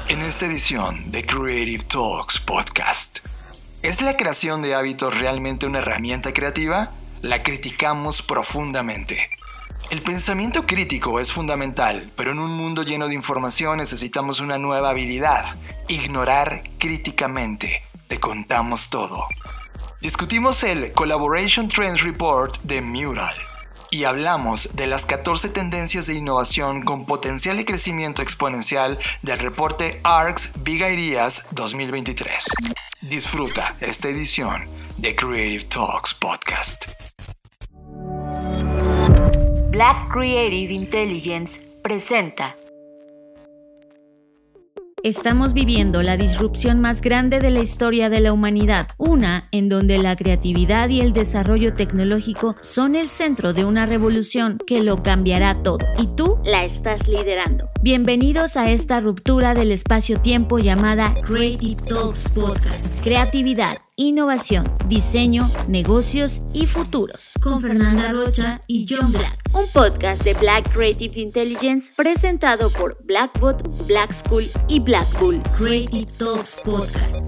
En esta edición de Creative Talks Podcast, ¿es la creación de hábitos realmente una herramienta creativa? La criticamos profundamente. El pensamiento crítico es fundamental, pero en un mundo lleno de información necesitamos una nueva habilidad: ignorar críticamente. Te contamos todo. Discutimos el Collaboration Trends Report de Mural y hablamos de las 14 tendencias de innovación con potencial de crecimiento exponencial del reporte ARX Big Ideas 2023. Disfruta esta edición de Creative Talks Podcast. Black Creative Intelligence presenta. Estamos viviendo la disrupción más grande de la historia de la humanidad, una en donde la creatividad y el desarrollo tecnológico son el centro de una revolución que lo cambiará todo, y tú la estás liderando. Bienvenidos a esta ruptura del espacio-tiempo llamada Creative Talks Podcast. Creatividad, innovación, diseño, negocios y futuros. Con Fernanda Rocha y John Black. Un podcast de Black Creative Intelligence presentado por Blackbot, Black School y Black Bull. Creative Talks Podcast.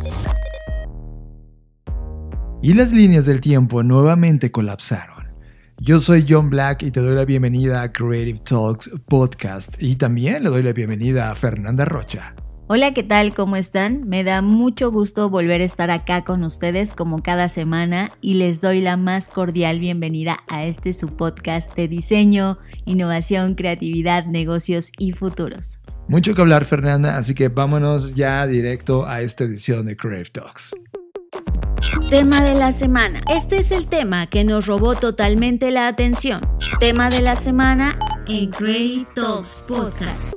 Y las líneas del tiempo nuevamente colapsaron. Yo soy John Black y te doy la bienvenida a Creative Talks Podcast. Y también le doy la bienvenida a Fernanda Rocha. Hola, ¿qué tal? ¿Cómo están? Me da mucho gusto volver a estar acá con ustedes como cada semana y les doy la más cordial bienvenida a este su podcast de diseño, innovación, creatividad, negocios y futuros. Mucho que hablar, Fernanda, así que vámonos ya directo a esta edición de Creative Talks. Tema de la semana. Este es el tema que nos robó totalmente la atención. Tema de la semana en Creative Talks Podcast.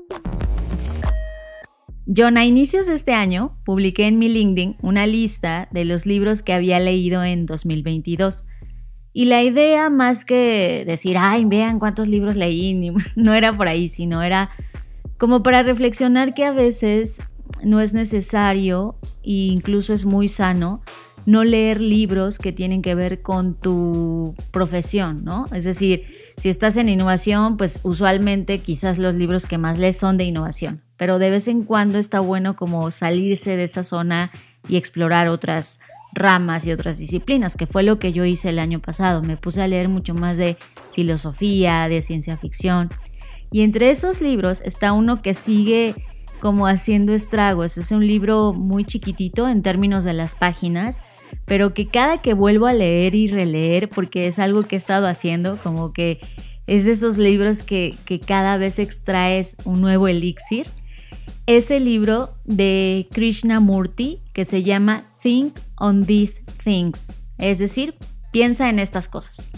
John, a inicios de este año publiqué en mi LinkedIn una lista de los libros que había leído en 2022. Y la idea, más que decir, ay, vean cuántos libros leí, no era por ahí, sino era como para reflexionar que a veces no es necesario e incluso es muy sano no leer libros que tienen que ver con tu profesión, ¿no? Es decir, si estás en innovación, pues usualmente quizás los libros que más lees son de innovación, pero de vez en cuando está bueno como salirse de esa zona y explorar otras ramas y otras disciplinas, que fue lo que yo hice el año pasado. Me puse a leer mucho más de filosofía, de ciencia ficción, y entre esos libros está uno que sigue como haciendo estragos. Es un libro muy chiquitito en términos de las páginas, pero que cada que vuelvo a leer y releer, porque es algo que he estado haciendo, como que es de esos libros que cada vez extraes un nuevo elixir. Es el libro de Krishnamurti que se llama Think on These Things, es decir, piensa en estas cosas.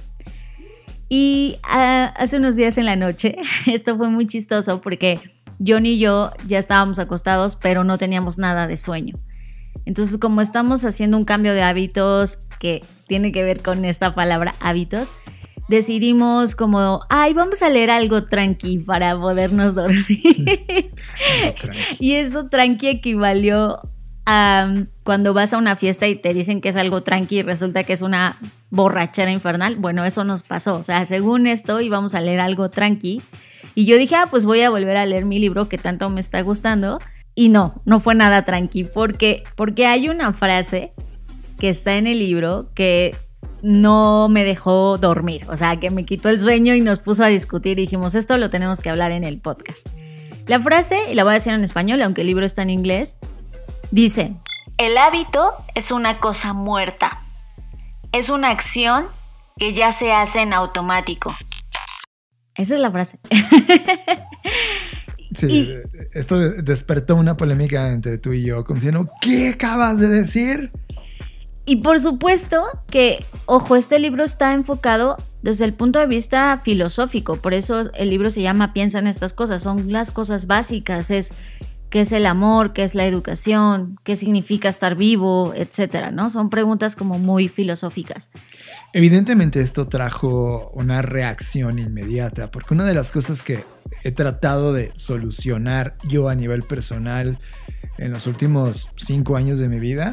Y hace unos días en la noche, esto fue muy chistoso porque John y yo ya estábamos acostados, pero no teníamos nada de sueño. Entonces, como estamos haciendo un cambio de hábitos que tiene que ver con esta palabra hábitos, decidimos como, vamos a leer algo tranqui para podernos dormir. Y eso tranqui equivalió a cuando vas a una fiesta y te dicen que es algo tranqui y resulta que es una borrachera infernal. Bueno, eso nos pasó. O sea, según esto íbamos a leer algo tranqui. Y yo dije, pues voy a volver a leer mi libro que tanto me está gustando. Y no fue nada tranqui, porque hay una frase que está en el libro que no me dejó dormir, o sea, que me quitó el sueño y nos puso a discutir y dijimos, esto lo tenemos que hablar en el podcast. La frase, y la voy a decir en español, aunque el libro está en inglés, dice: el hábito es una cosa muerta, es una acción que ya se hace en automático. Esa es la frase. Sí, esto despertó una polémica entre tú y yo, como diciendo, ¿qué acabas de decir? Y por supuesto que, ojo, este libro está enfocado desde el punto de vista filosófico, por eso el libro se llama Piensa en estas cosas, son las cosas básicas, es qué es el amor, qué es la educación, qué significa estar vivo, etcétera, ¿no? Son preguntas como muy filosóficas. Evidentemente esto trajo una reacción inmediata, porque una de las cosas que he tratado de solucionar yo a nivel personal en los últimos 5 años de mi vida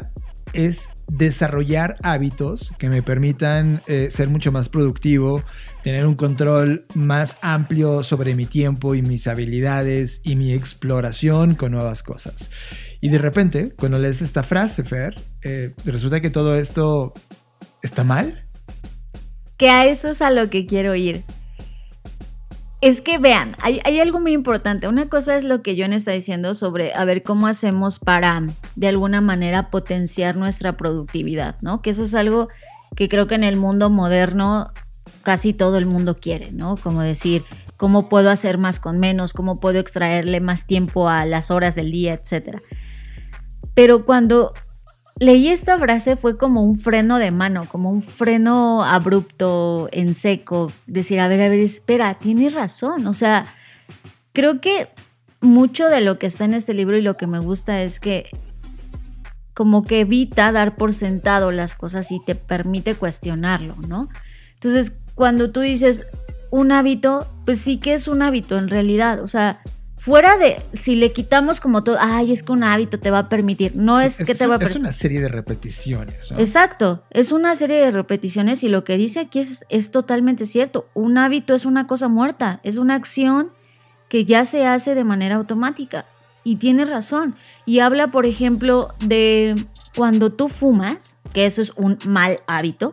es desarrollar hábitos que me permitan ser mucho más productivo, tener un control más amplio sobre mi tiempo y mis habilidades y mi exploración con nuevas cosas. Y de repente, cuando lees esta frase, Fer, resulta que todo esto está mal. Que a eso es a lo que quiero ir. Es que vean, hay algo muy importante. Una cosa es lo que John está diciendo sobre a ver cómo hacemos para de alguna manera potenciar nuestra productividad, ¿no? Que eso es algo que creo que en el mundo moderno casi todo el mundo quiere, ¿no? Como decir, ¿cómo puedo hacer más con menos? ¿Cómo puedo extraerle más tiempo a las horas del día, etcétera? Pero cuando leí esta frase fue como un freno de mano, como un freno abrupto, en seco. Decir, a ver, espera, tienes razón. O sea, creo que mucho de lo que está en este libro y lo que me gusta es que como que evita dar por sentado las cosas y te permite cuestionarlo, ¿no? Entonces, cuando tú dices un hábito, pues sí que es un hábito en realidad. O sea, fuera de, si le quitamos como todo, ay, es que un hábito te va a permitir. No es que te va a permitir. Es una serie de repeticiones, ¿no? Exacto, es una serie de repeticiones y lo que dice aquí es totalmente cierto. Un hábito es una cosa muerta, es una acción que ya se hace de manera automática. Y tiene razón. Y habla, por ejemplo, de cuando tú fumas, que eso es un mal hábito.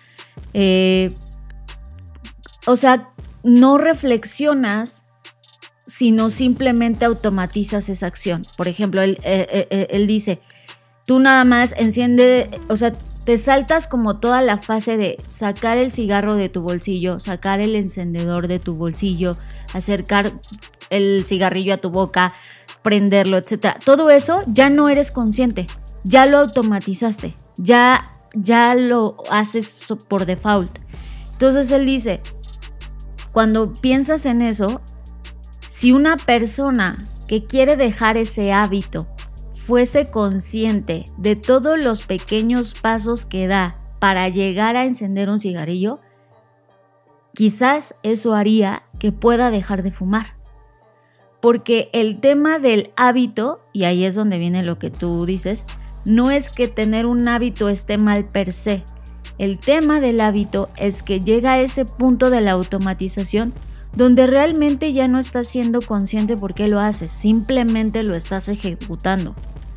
O sea, no reflexionas, sino simplemente automatizas esa acción. Por ejemplo, él dice, tú nada más enciende, o sea, te saltas como toda la fase de sacar el cigarro de tu bolsillo, sacar el encendedor de tu bolsillo, acercar el cigarrillo a tu boca, prenderlo, etc. Todo eso ya no eres consciente, ya lo automatizaste, ya lo haces por default. Entonces él dice, cuando piensas en eso, si una persona que quiere dejar ese hábito fuese consciente de todos los pequeños pasos que da para llegar a encender un cigarrillo, quizás eso haría que pueda dejar de fumar. Porque el tema del hábito, y ahí es donde viene lo que tú dices, no es que tener un hábito esté mal per se. El tema del hábito es que llega a ese punto de la automatización donde realmente ya no estás siendo consciente por qué lo haces, simplemente lo estás ejecutando.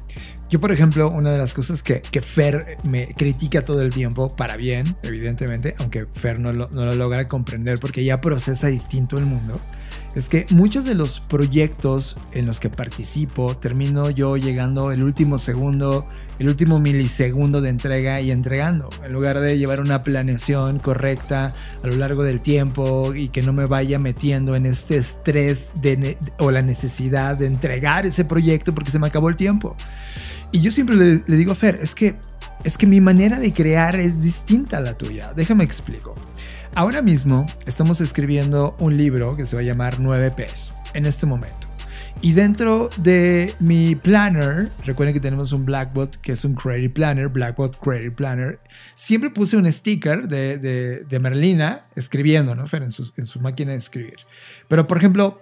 Yo, por ejemplo, una de las cosas que Fer me critica todo el tiempo, para bien, evidentemente, aunque Fer no lo logra comprender porque ya procesa distinto el mundo, es que muchos de los proyectos en los que participo termino yo llegando el último segundo, el último milisegundo de entrega y entregando, en lugar de llevar una planeación correcta a lo largo del tiempo y que no me vaya metiendo en este estrés o la necesidad de entregar ese proyecto porque se me acabó el tiempo. Y yo siempre le digo a Fer, es que mi manera de crear es distinta a la tuya. Déjame explico. Ahora mismo estamos escribiendo un libro que se va a llamar 9Ps en este momento. Y dentro de mi planner, recuerden que tenemos un Blackboard que es un Creative Planner, Blackboard Creative Planner. Siempre puse un sticker de Merlina escribiendo, ¿no, Fer? En su máquina de escribir. Pero, por ejemplo,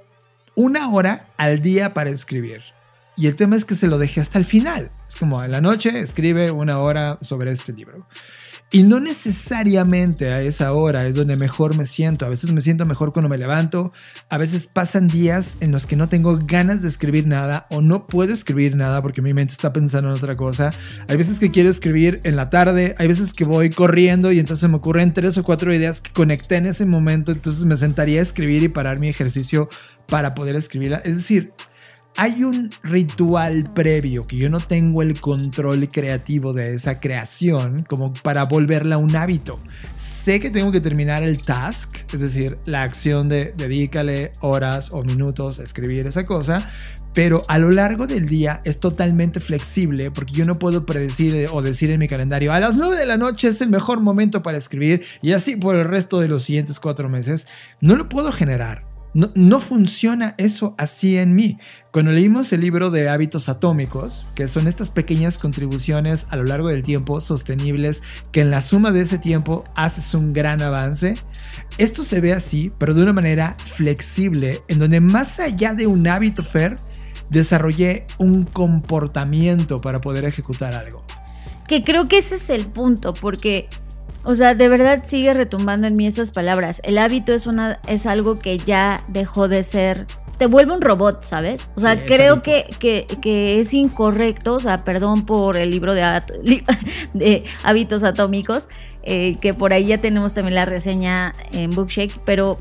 1 hora al día para escribir. Y el tema es que se lo dejé hasta el final. Es como en la noche escribe 1 hora sobre este libro. Y no necesariamente a esa hora es donde mejor me siento. A veces me siento mejor cuando me levanto. A veces pasan días en los que no tengo ganas de escribir nada o no puedo escribir nada porque mi mente está pensando en otra cosa. Hay veces que quiero escribir en la tarde. Hay veces que voy corriendo y entonces me ocurren 3 o 4 ideas que conecté en ese momento. Entonces me sentaría a escribir y parar mi ejercicio para poder escribirla. Es decir, hay un ritual previo que yo no tengo el control creativo de esa creación como para volverla un hábito. Sé que tengo que terminar el task, es decir, la acción de dedícale horas o minutos a escribir esa cosa, pero a lo largo del día es totalmente flexible porque yo no puedo predecir o decir en mi calendario a las 9 de la noche es el mejor momento para escribir y así por el resto de los siguientes 4 meses. No lo puedo generar. No funciona eso así en mí. Cuando leímos el libro de Hábitos Atómicos, que son estas pequeñas contribuciones a lo largo del tiempo sostenibles, que en la suma de ese tiempo haces un gran avance, esto se ve así, pero de una manera flexible, en donde más allá de un hábito, Fer, desarrollé un comportamiento para poder ejecutar algo. que creo que ese es el punto, porque, o sea, de verdad sigue retumbando en mí esas palabras. El hábito es algo que ya dejó de ser, te vuelve un robot, ¿sabes? O sea, sí, creo que es incorrecto, o sea, perdón por el libro de hábitos atómicos, que por ahí ya tenemos también la reseña en Bookshake, pero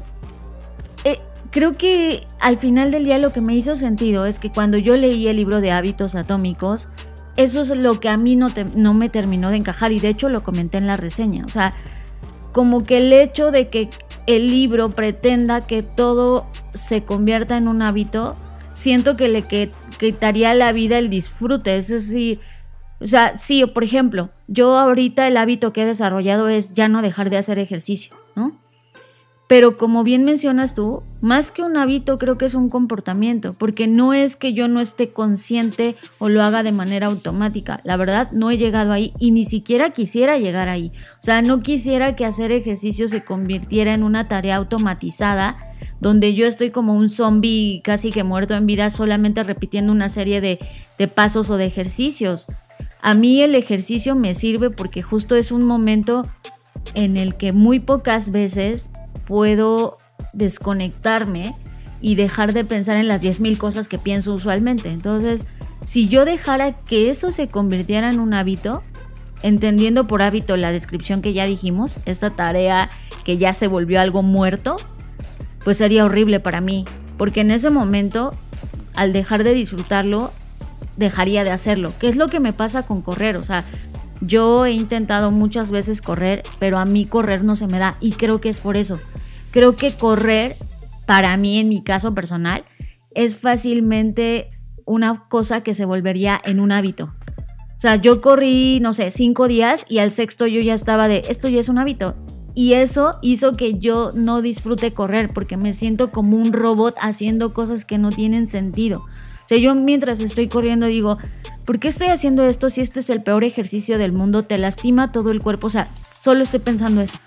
creo que al final del día lo que me hizo sentido es que cuando yo leí el libro de hábitos atómicos, eso es lo que a mí no me terminó de encajar, y de hecho lo comenté en la reseña. O sea, como que el hecho de que el libro pretenda que todo se convierta en un hábito, siento que le quitaría la vida el disfrute. Es decir, o sea, sí, por ejemplo, yo ahorita el hábito que he desarrollado es ya no dejar de hacer ejercicio, ¿no? Pero como bien mencionas tú, más que un hábito creo que es un comportamiento, porque no es que yo no esté consciente o lo haga de manera automática. La verdad, no he llegado ahí y ni siquiera quisiera llegar ahí. O sea, no quisiera que hacer ejercicio se convirtiera en una tarea automatizada, donde yo estoy como un zombie casi que muerto en vida, solamente repitiendo una serie de pasos o de ejercicios. A mí el ejercicio me sirve porque justo es un momento en el que muy pocas veces puedo desconectarme y dejar de pensar en las 10,000 cosas que pienso usualmente. Entonces, si yo dejara que eso se convirtiera en un hábito, entendiendo por hábito la descripción que ya dijimos, esta tarea que ya se volvió algo muerto, pues sería horrible para mí, porque en ese momento, al dejar de disfrutarlo, dejaría de hacerlo. ¿Qué es lo que me pasa con correr? O sea, yo he intentado muchas veces correr, pero a mí correr no se me da, y creo que es por eso. Creo que correr, para mí, en mi caso personal, es fácilmente una cosa que se volvería en un hábito. O sea, yo corrí, no sé, 5 días y al 6º yo ya estaba de, esto ya es un hábito. Y eso hizo que yo no disfrute correr, porque me siento como un robot haciendo cosas que no tienen sentido. O sea, yo mientras estoy corriendo digo, ¿por qué estoy haciendo esto si este es el peor ejercicio del mundo? Te lastima todo el cuerpo. O sea, solo estoy pensando eso.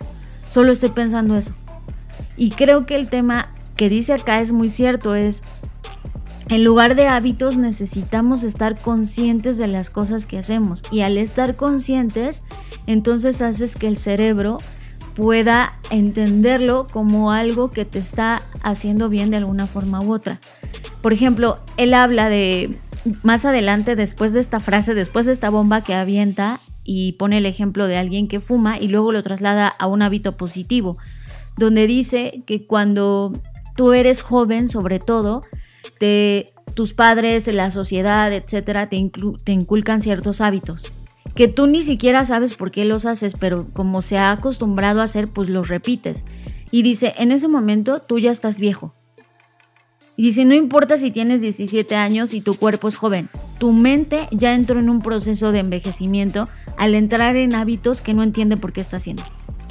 Y creo que el tema que dice acá es muy cierto, es en lugar de hábitos necesitamos estar conscientes de las cosas que hacemos. Y al estar conscientes, entonces haces que el cerebro pueda entenderlo como algo que te está haciendo bien de alguna forma u otra. Por ejemplo, él habla de, más adelante, después de esta frase, después de esta bomba que avienta, y pone el ejemplo de alguien que fuma y luego lo traslada a un hábito positivo, donde dice que cuando tú eres joven, sobre todo, tus padres, la sociedad, etcétera, te inculcan ciertos hábitos que tú ni siquiera sabes por qué los haces, pero como se ha acostumbrado a hacer, pues los repites. Y dice, en ese momento tú ya estás viejo. Y dice, no importa si tienes 17 años y tu cuerpo es joven, tu mente ya entró en un proceso de envejecimiento al entrar en hábitos que no entiende por qué está haciendo.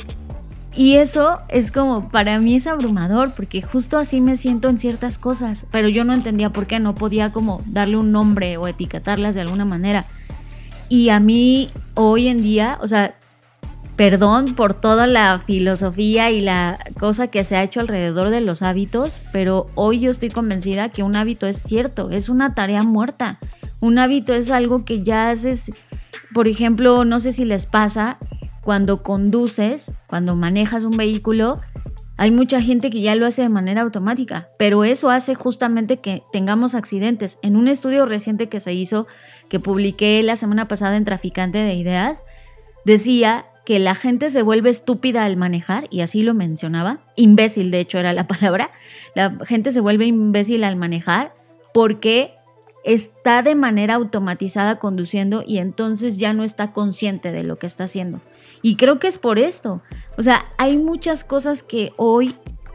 Y eso es como, para mí es abrumador, porque justo así me siento en ciertas cosas, pero yo no entendía por qué, no podía como darle un nombre o etiquetarlas de alguna manera. Y a mí hoy en día, o sea, perdón por toda la filosofía y la cosa que se ha hecho alrededor de los hábitos, pero hoy yo estoy convencida que un hábito es cierto, es una tarea muerta. Un hábito es algo que ya haces, por ejemplo, no sé si les pasa, cuando conduces, cuando manejas un vehículo, hay mucha gente que ya lo hace de manera automática, pero eso hace justamente que tengamos accidentes. En un estudio reciente que se hizo, que publiqué la semana pasada en Traficante de Ideas, decía que la gente se vuelve estúpida al manejar, y así lo mencionaba, imbécil de hecho era la palabra, la gente se vuelve imbécil al manejar porque está de manera automatizada conduciendo y entonces ya no está consciente de lo que está haciendo. Y creo que es por esto. O sea, hay muchas cosas que hoy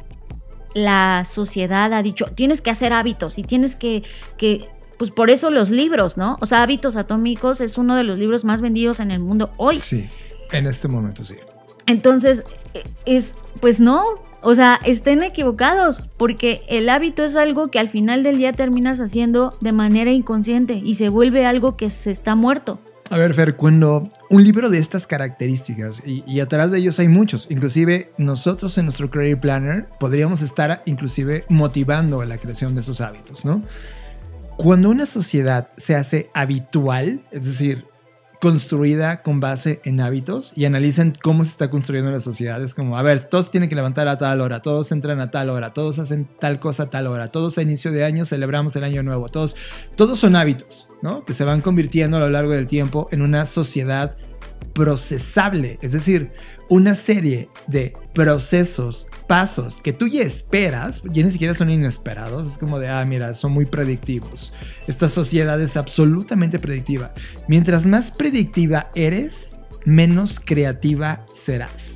la sociedad ha dicho, tienes que hacer hábitos y tienes que pues por eso los libros, ¿no? O sea, Hábitos Atómicos es uno de los libros más vendidos en el mundo hoy. Sí, en este momento sí. Entonces, pues no, o sea, estén equivocados, porque el hábito es algo que al final del día terminas haciendo de manera inconsciente y se vuelve algo que se está muerto. A ver, Fer, cuando un libro de estas características, y atrás de ellos hay muchos, inclusive nosotros en nuestro Career Planner podríamos estar inclusive motivando la creación de esos hábitos, ¿no? Cuando una sociedad se hace habitual, es decir, construida con base en hábitos y analizan cómo se está construyendo la sociedad. Es como, a ver, todos tienen que levantar a tal hora, todos entran a tal hora, todos hacen tal cosa a tal hora, todos a inicio de año celebramos el año nuevo, todos son hábitos, ¿no? Que se van convirtiendo a lo largo del tiempo en una sociedad procesable, es decir, una serie de procesos, pasos que tú ya esperas, ya ni siquiera son inesperados, es como de, mira, son muy predictivos. Esta sociedad es absolutamente predictiva. Mientras más predictiva eres, menos creativa serás.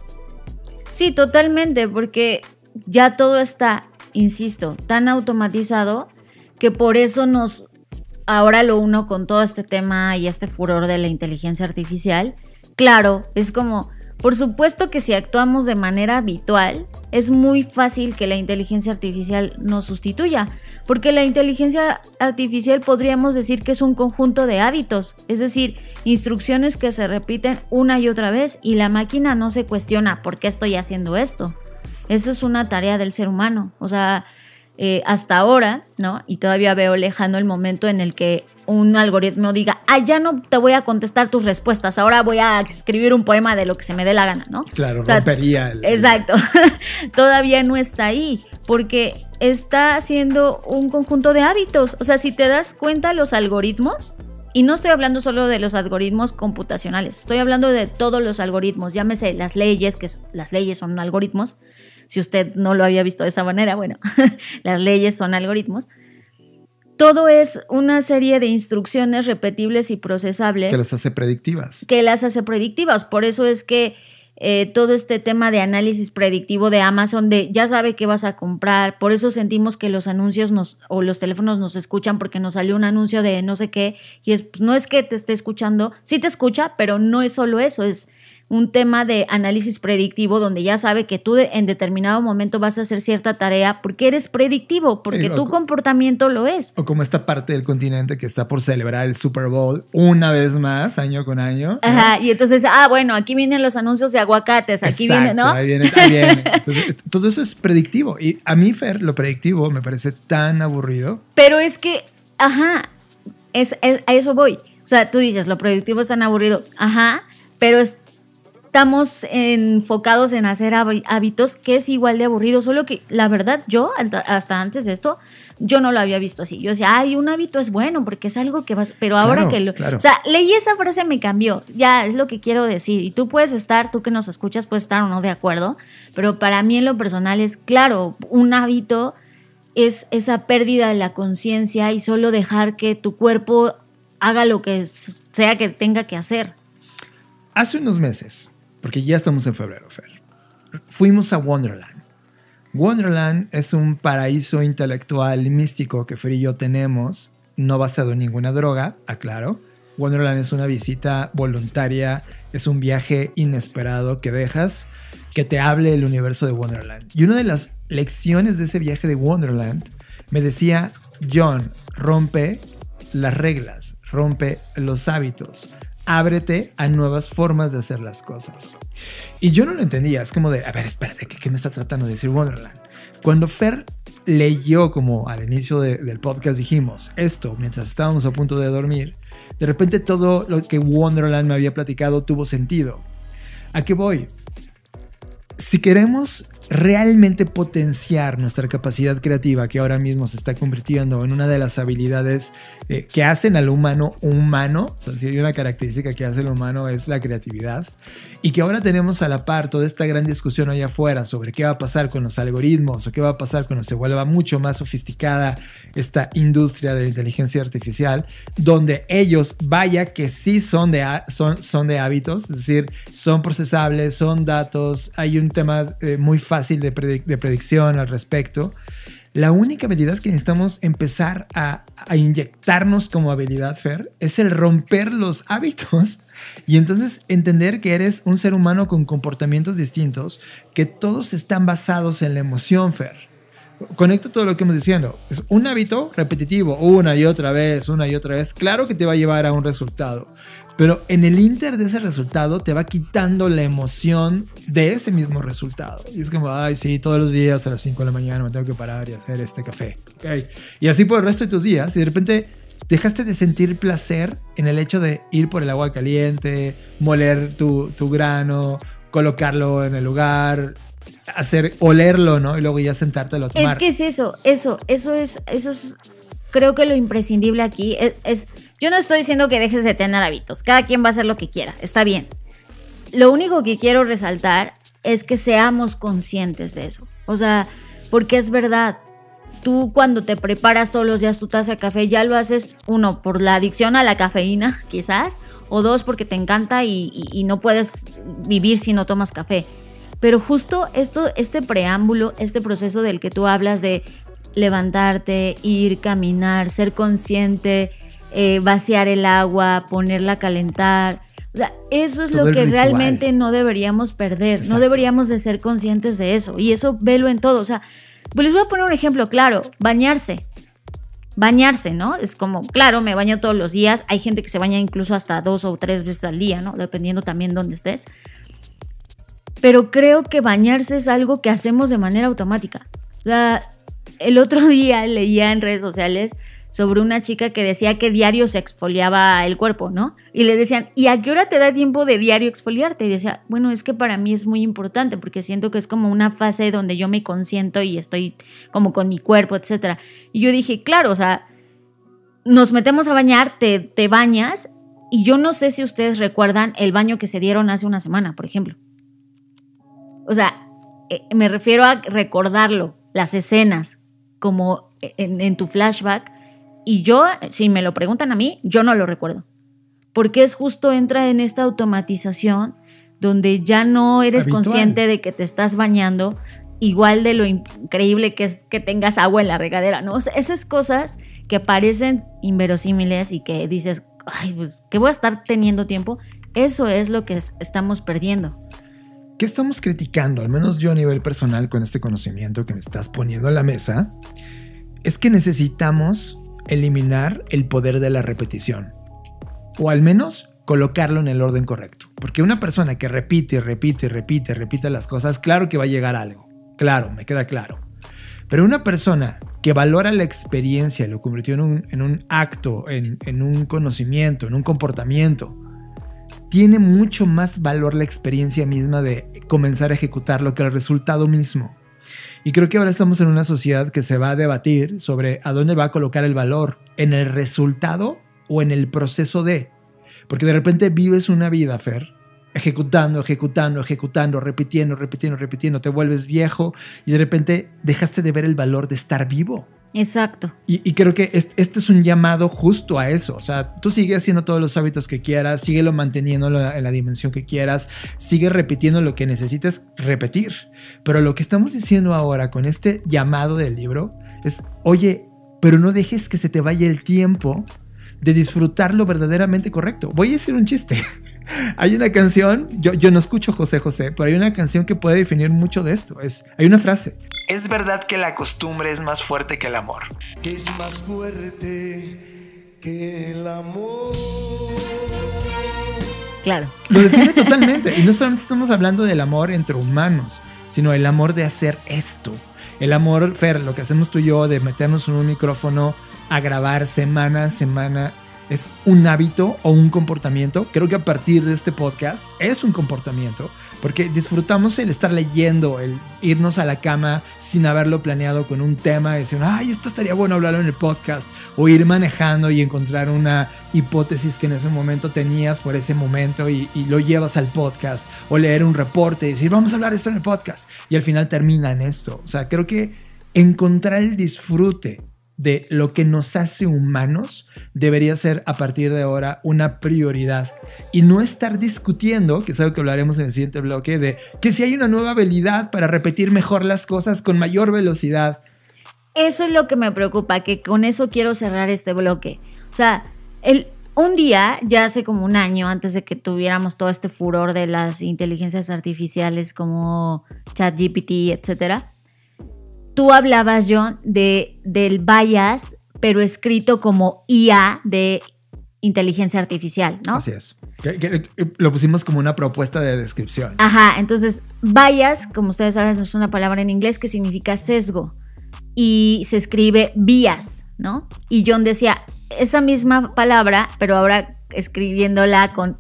Sí, totalmente, porque ya todo está, insisto, tan automatizado que por eso ahora lo uno con todo este tema y este furor de la inteligencia artificial. Claro, es como, por supuesto que si actuamos de manera habitual, es muy fácil que la inteligencia artificial nos sustituya, porque la inteligencia artificial podríamos decir que es un conjunto de hábitos, es decir, instrucciones que se repiten una y otra vez y la máquina no se cuestiona ¿por qué estoy haciendo esto? Esa es una tarea del ser humano, o sea, hasta ahora, ¿no? Y todavía veo lejano el momento en el que un algoritmo diga, ya no te voy a contestar tus respuestas, ahora voy a escribir un poema de lo que se me dé la gana, ¿no? Claro, o sea, rompería el... Exacto. Todavía no está ahí, porque está haciendo un conjunto de hábitos. O sea, si te das cuenta, los algoritmos, y no estoy hablando solo de los algoritmos computacionales, estoy hablando de todos los algoritmos, llámese las leyes, que las leyes son algoritmos. Si usted no lo había visto de esa manera, bueno, las leyes son algoritmos. Todo es una serie de instrucciones repetibles y procesables. Que las hace predictivas. Por eso es que todo este tema de análisis predictivo de Amazon, de ya sabe qué vas a comprar, por eso sentimos que los anuncios o los teléfonos nos escuchan porque nos salió un anuncio de no sé qué, y pues no es que te esté escuchando, sí te escucha, pero no es solo eso, es un tema de análisis predictivo donde ya sabe que tú en determinado momento vas a hacer cierta tarea porque eres predictivo, porque tu comportamiento lo es. O como esta parte del continente que está por celebrar el Super Bowl una vez más, año con año. Ajá, y entonces, bueno, aquí vienen los anuncios de aguacates, aquí exacto, viene, ¿no? Ahí viene. Entonces, todo eso es predictivo. Y a mí, Fer, lo predictivo me parece tan aburrido. Pero es que, a eso voy. O sea, tú dices, lo predictivo es tan aburrido. Pero estamos enfocados en hacer hábitos que es igual de aburrido, solo que la verdad yo hasta antes de esto yo no lo había visto así. Yo decía, un hábito es bueno porque es algo que vas, pero ahora claro. O sea, leí esa frase, me cambió, ya es lo que quiero decir, y tú que nos escuchas puedes estar o no de acuerdo, pero para mí en lo personal es claro, un hábito es esa pérdida de la conciencia y solo dejar que tu cuerpo haga lo que sea que tenga que hacer. Hace unos meses, porque ya estamos en febrero, Fer, fuimos a Wonderland. Wonderland es un paraíso intelectual y místico que Fer y yo tenemos, no basado en ninguna droga, aclaro. Wonderland es una visita voluntaria, es un viaje inesperado que dejas que te hable el universo de Wonderland. Y una de las lecciones de ese viaje de Wonderland me decía, John, rompe las reglas, rompe los hábitos. Ábrete a nuevas formas de hacer las cosas. Y yo no lo entendía. Es como de, a ver, espérate, ¿qué me está tratando de decir Wonderland? Cuando Fer leyó, como al inicio del podcast dijimos, esto, mientras estábamos a punto de dormir, de repente todo lo que Wonderland me había platicado tuvo sentido. ¿A qué voy? Si queremos realmente potenciar nuestra capacidad creativa, que ahora mismo se está convirtiendo en una de las habilidades que hacen al humano humano, o sea, si hay una característica que hace al humano es la creatividad, y que ahora tenemos a la par toda esta gran discusión allá afuera sobre qué va a pasar con los algoritmos o qué va a pasar cuando se vuelva mucho más sofisticada esta industria de la inteligencia artificial, donde ellos, vaya que sí son de hábitos, es decir, son procesables, son datos, hay un tema muy fácil de predicción al respecto. La única habilidad que necesitamos empezar a inyectarnos como habilidad, Fer, es el romper los hábitos y entonces entender que eres un ser humano con comportamientos distintos, que todos están basados en la emoción, Fer. Conecta todo lo que hemos diciendo. Es un hábito repetitivo, una y otra vez. Claro que te va a llevar a un resultado, pero en el inter de ese resultado te va quitando la emoción de ese mismo resultado. Y es como, sí, todos los días a las 5 de la mañana me tengo que parar y hacer este café. Okay. Y así por el resto de tus días. Y de repente dejaste de sentir placer en el hecho de ir por el agua caliente, moler tu grano, colocarlo en el lugar, olerlo, ¿no? Y luego ya sentártelo a tomar. Es que es eso es creo que lo imprescindible aquí es yo no estoy diciendo que dejes de tener hábitos, cada quien va a hacer lo que quiera, está bien. Lo único que quiero resaltar es que seamos conscientes de eso, o sea, porque es verdad. Tú cuando te preparas todos los días tu taza de café ya lo haces, 1, por la adicción a la cafeína quizás, o 2, porque te encanta y no puedes vivir si no tomas café. Pero justo este preámbulo, este proceso del que tú hablas de levantarte, ir, caminar, ser consciente, vaciar el agua, ponerla a calentar, eso es todo lo que realmente no deberíamos perder. Exacto. No deberíamos de ser conscientes de eso, y eso velo en todo, o sea. Pues les voy a poner un ejemplo claro, bañarse, ¿no? Es como, claro, me baño todos los días, hay gente que se baña incluso hasta 2 o 3 veces al día, ¿no? Dependiendo también dónde estés. Pero creo que bañarse es algo que hacemos de manera automática. El otro día leía en redes sociales sobre una chica que decía que diario se exfoliaba el cuerpo, ¿no? Y le decían, ¿y a qué hora te da tiempo de diario exfoliarte? Y decía, bueno, es que para mí es muy importante porque siento que es como una fase donde yo me consiento y estoy como con mi cuerpo, etc. Y yo dije, claro, o sea, nos metemos a bañar, te bañas, y yo no sé si ustedes recuerdan el baño que se dieron hace una semana, por ejemplo. O sea, me refiero a recordarlo, las escenas, como en tu flashback. Y yo, si me lo preguntan a mí, yo no lo recuerdo. Porque es justo, entra en esta automatización donde ya no eres habitual, consciente de que te estás bañando, igual de lo increíble que es que tengas agua en la regadera, ¿no? O sea, esas cosas que parecen inverosímiles y que dices, ay, pues, ¿qué voy a estar teniendo tiempo? Eso es lo que estamos perdiendo. ¿Qué estamos criticando? Al menos yo a nivel personal, con este conocimiento que me estás poniendo en la mesa, es que necesitamos eliminar el poder de la repetición, o al menos colocarlo en el orden correcto, porque una persona que repite las cosas, claro que va a llegar a algo, claro, me queda claro, pero una persona que valora la experiencia, lo convirtió en un acto, en un conocimiento, en un comportamiento, tiene mucho más valor la experiencia misma de comenzar a ejecutarlo que el resultado mismo. Y creo que ahora estamos en una sociedad que se va a debatir sobre a dónde va a colocar el valor, en el resultado o en el proceso de. Porque de repente vives una vida, Fer, ejecutando, repitiendo, te vuelves viejo y de repente dejaste de ver el valor de estar vivo. Exacto. Y creo que este es un llamado justo a eso. O sea, tú sigue haciendo todos los hábitos que quieras, síguelo manteniendo en la dimensión que quieras, sigue repitiendo lo que necesites repetir. Pero lo que estamos diciendo ahora con este llamado del libro es, oye, pero no dejes que se te vaya el tiempo de disfrutar lo verdaderamente correcto. Voy a decir un chiste. Hay una canción, yo no escucho José José, pero hay una canción que puede definir mucho de esto. Hay una frase. Es verdad que la costumbre es más fuerte que el amor. Es más fuerte que el amor. Claro. Lo define totalmente. Y no solamente estamos hablando del amor entre humanos, sino el amor de hacer esto. El amor, Fer, lo que hacemos tú y yo de meternos en un micrófono a grabar semana a semana, es un hábito o un comportamiento. Creo que a partir de este podcast es un comportamiento, porque disfrutamos el estar leyendo, el irnos a la cama sin haberlo planeado con un tema y decir, ay, esto estaría bueno hablarlo en el podcast, o ir manejando y encontrar una hipótesis que en ese momento tenías por ese momento y lo llevas al podcast, o leer un reporte y decir, vamos a hablar de esto en el podcast, y al final termina en esto. O sea, creo que encontrar el disfrute de lo que nos hace humanos debería ser a partir de ahora una prioridad, y no estar discutiendo, que es algo que hablaremos en el siguiente bloque, de que si hay una nueva habilidad para repetir mejor las cosas con mayor velocidad. Eso es lo que me preocupa, que con eso quiero cerrar este bloque. O sea, un día, ya hace como un año, antes de que tuviéramos todo este furor de las inteligencias artificiales como ChatGPT, etcétera, tú hablabas, John, del bias, pero escrito como IA de inteligencia artificial, ¿no? Así es. Que lo pusimos como una propuesta de descripción. Ajá, entonces bias, como ustedes saben, es una palabra en inglés que significa sesgo y se escribe bias, ¿no? Y John decía, esa misma palabra, pero ahora escribiéndola con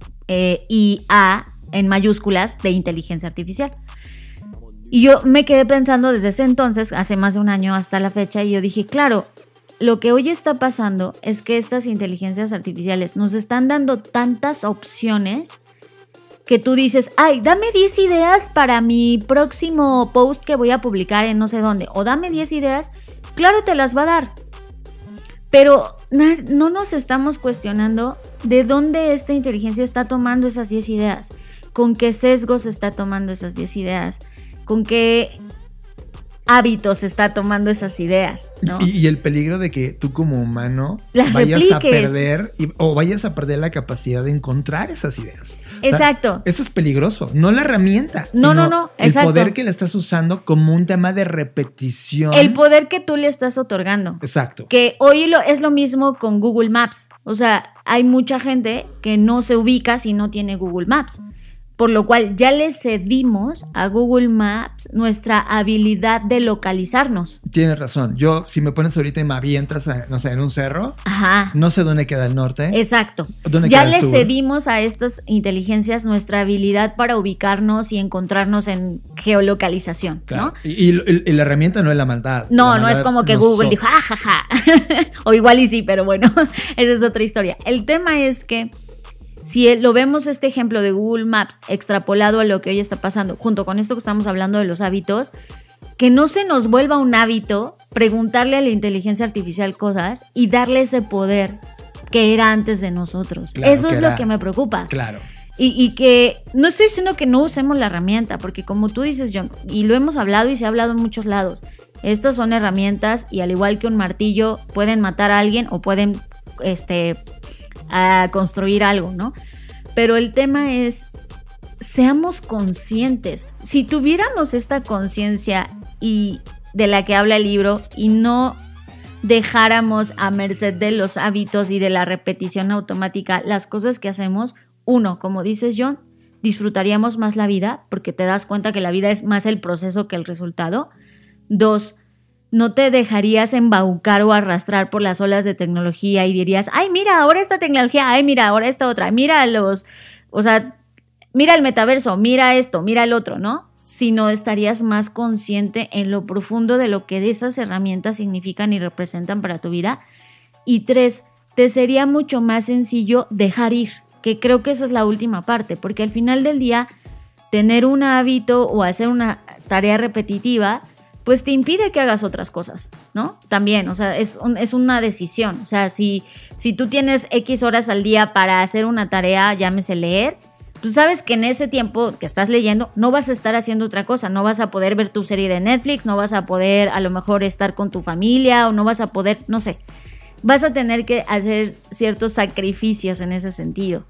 IA en mayúsculas de inteligencia artificial. Y yo me quedé pensando desde ese entonces, hace más de un año hasta la fecha, y yo dije, claro, lo que hoy está pasando es que estas inteligencias artificiales nos están dando tantas opciones que tú dices, ay, dame 10 ideas para mi próximo post que voy a publicar en no sé dónde, o dame 10 ideas, claro, te las va a dar. Pero no nos estamos cuestionando de dónde esta inteligencia está tomando esas 10 ideas, con qué sesgos está tomando esas 10 ideas, con qué hábitos está tomando esas ideas, ¿no? Y el peligro de que tú como humano las vayas repliques. a perder o vayas a perder la capacidad de encontrar esas ideas. Exacto. O sea, eso es peligroso, no la herramienta, No, sino exacto. el poder que le estás usando como un tema de repetición. El poder que tú le estás otorgando. Exacto. Que hoy es lo mismo con Google Maps. O sea, hay mucha gente que no se ubica si no tiene Google Maps. Por lo cual ya le cedimos a Google Maps nuestra habilidad de localizarnos. Tienes razón. Yo, si me pones ahorita y me avientas, no sé, en un cerro, Ajá. no sé dónde queda el norte. Exacto. ¿Dónde Ya queda el le sur? cedimos a estas inteligencias nuestra habilidad para ubicarnos y encontrarnos en geolocalización, Claro. ¿no? Y la herramienta no es la maldad. No, La no es maldad como que Google dijo, jajaja. O igual y sí, pero bueno, esa es otra historia. El tema es que si lo vemos este ejemplo de Google Maps extrapolado a lo que hoy está pasando, junto con esto que estamos hablando de los hábitos, que no se nos vuelva un hábito preguntarle a la inteligencia artificial cosas y darle ese poder que era antes de nosotros. Claro, Eso que es era- lo que me preocupa. Claro. Y que no estoy diciendo que no usemos la herramienta, porque como tú dices, John, y lo hemos hablado y se ha hablado en muchos lados, estas son herramientas y al igual que un martillo pueden matar a alguien o pueden a construir algo, ¿no? Pero el tema es, seamos conscientes. Si tuviéramos esta conciencia y de la que habla el libro y no dejáramos a merced de los hábitos y de la repetición automática las cosas que hacemos, uno, como dices John, disfrutaríamos más la vida porque te das cuenta que la vida es más el proceso que el resultado. Dos, no te dejarías embaucar o arrastrar por las olas de tecnología y dirías, ay, mira, ahora esta tecnología, ay, mira, ahora esta otra, mira mira el metaverso, mira esto, mira el otro, ¿no? Sino estarías más consciente en lo profundo de lo que esas herramientas significan y representan para tu vida. Y tres, te sería mucho más sencillo dejar ir, que creo que esa es la última parte, porque al final del día, tener un hábito o hacer una tarea repetitiva pues te impide que hagas otras cosas, ¿no? También, o sea, es una decisión. O sea, si tú tienes X horas al día para hacer una tarea, llámese leer, tú sabes que en ese tiempo que estás leyendo no vas a estar haciendo otra cosa, no vas a poder ver tu serie de Netflix, no vas a poder a lo mejor estar con tu familia o no vas a poder, no sé, vas a tener que hacer ciertos sacrificios en ese sentido.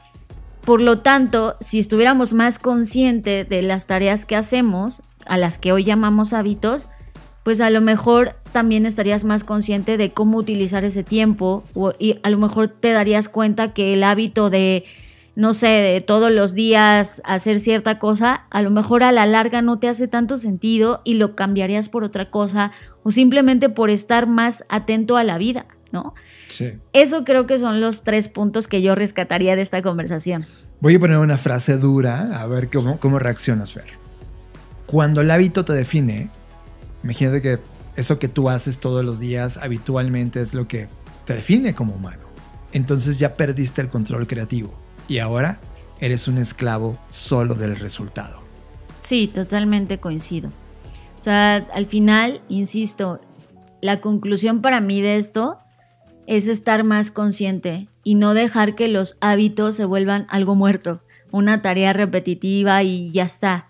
Por lo tanto, si estuviéramos más conscientes de las tareas que hacemos, a las que hoy llamamos hábitos, pues a lo mejor también estarías más consciente de cómo utilizar ese tiempo y a lo mejor te darías cuenta que el hábito de, no sé, de todos los días hacer cierta cosa, a lo mejor a la larga no te hace tanto sentido y lo cambiarías por otra cosa o simplemente por estar más atento a la vida, ¿no? Sí. Eso creo que son los 3 puntos que yo rescataría de esta conversación. Voy a poner una frase dura, a ver cómo reaccionas, Fer. Cuando el hábito te define, imagínate que eso que tú haces todos los días habitualmente es lo que te define como humano. Entonces ya perdiste el control creativo y ahora eres un esclavo solo del resultado. Sí, totalmente coincido. O sea, al final, insisto, la conclusión para mí de esto es estar más consciente y no dejar que los hábitos se vuelvan algo muerto, una tarea repetitiva y ya está.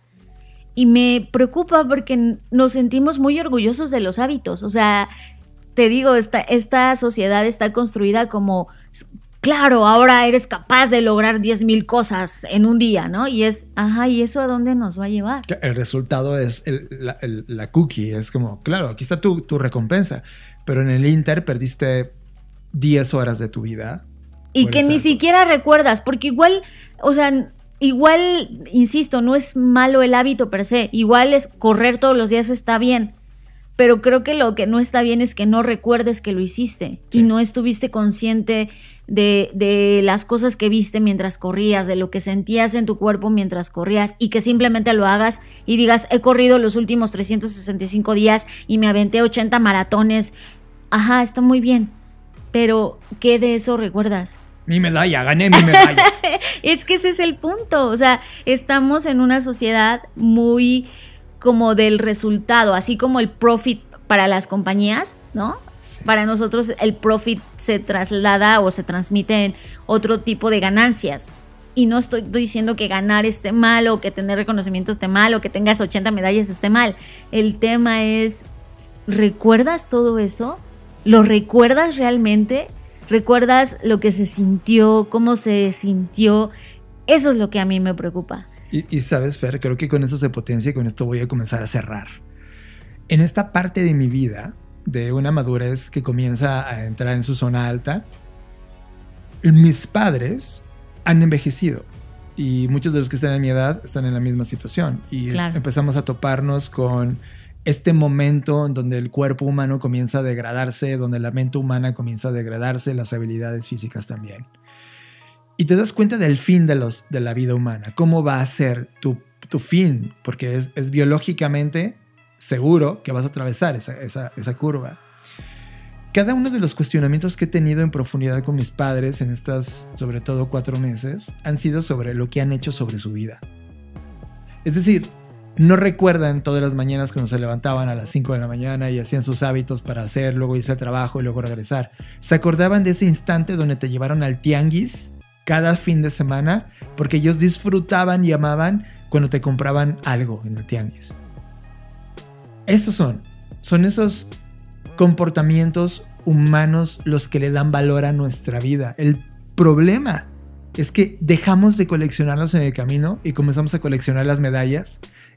Y me preocupa porque nos sentimos muy orgullosos de los hábitos. O sea, te digo, esta sociedad está construida como, claro, ahora eres capaz de lograr 10,000 cosas en un día, ¿no? Y es, ajá, ¿y eso a dónde nos va a llevar? El resultado es la cookie, es como, claro, aquí está tu recompensa, pero en el Inter perdiste 10 horas de tu vida. Y que ni siquiera recuerdas, porque igual, o sea, insisto, no es malo el hábito per se, igual es correr todos los días está bien, pero creo que lo que no está bien es que no recuerdes que lo hiciste y no estuviste consciente de las cosas que viste mientras corrías, de lo que sentías en tu cuerpo mientras corrías, y que simplemente lo hagas y digas, he corrido los últimos 365 días y me aventé 80 maratones. Ajá, está muy bien, pero ¿qué de eso recuerdas? Mi medalla, gané mi medalla. Es que ese es el punto. O sea, estamos en una sociedad muy como del resultado, así como el profit para las compañías, ¿no? Sí. Para nosotros el profit se traslada o se transmite en otro tipo de ganancias. Y no estoy diciendo que ganar esté mal, o que tener reconocimiento esté mal, o que tengas 80 medallas esté mal. El tema es, ¿recuerdas todo eso? ¿Lo recuerdas realmente? ¿Recuerdas lo que se sintió? ¿Cómo se sintió? Eso es lo que a mí me preocupa. Y sabes, Fer, creo que con eso se potencia y con esto voy a comenzar a cerrar. En esta parte de mi vida, de una madurez que comienza a entrar en su zona alta, mis padres han envejecido. Y muchos de los que están en mi edad están en la misma situación. Y claro, empezamos a toparnos con este momento en donde el cuerpo humano comienza a degradarse, donde la mente humana comienza a degradarse, las habilidades físicas también. Y te das cuenta del fin de la vida humana, cómo va a ser tu fin, porque es biológicamente seguro que vas a atravesar esa curva. Cada uno de los cuestionamientos que he tenido en profundidad con mis padres en estas, sobre todo 4 meses, han sido sobre lo que han hecho sobre su vida. Es decir, no recuerdan todas las mañanas cuando se levantaban a las 5 de la mañana y hacían sus hábitos para hacer, luego irse al trabajo y luego regresar. Se acordaban de ese instante donde te llevaron al tianguis cada fin de semana, porque ellos disfrutaban y amaban cuando te compraban algo en el tianguis. Esos son esos comportamientos humanos los que le dan valor a nuestra vida. El problema es que dejamos de coleccionarlos en el camino y comenzamos a coleccionar las medallas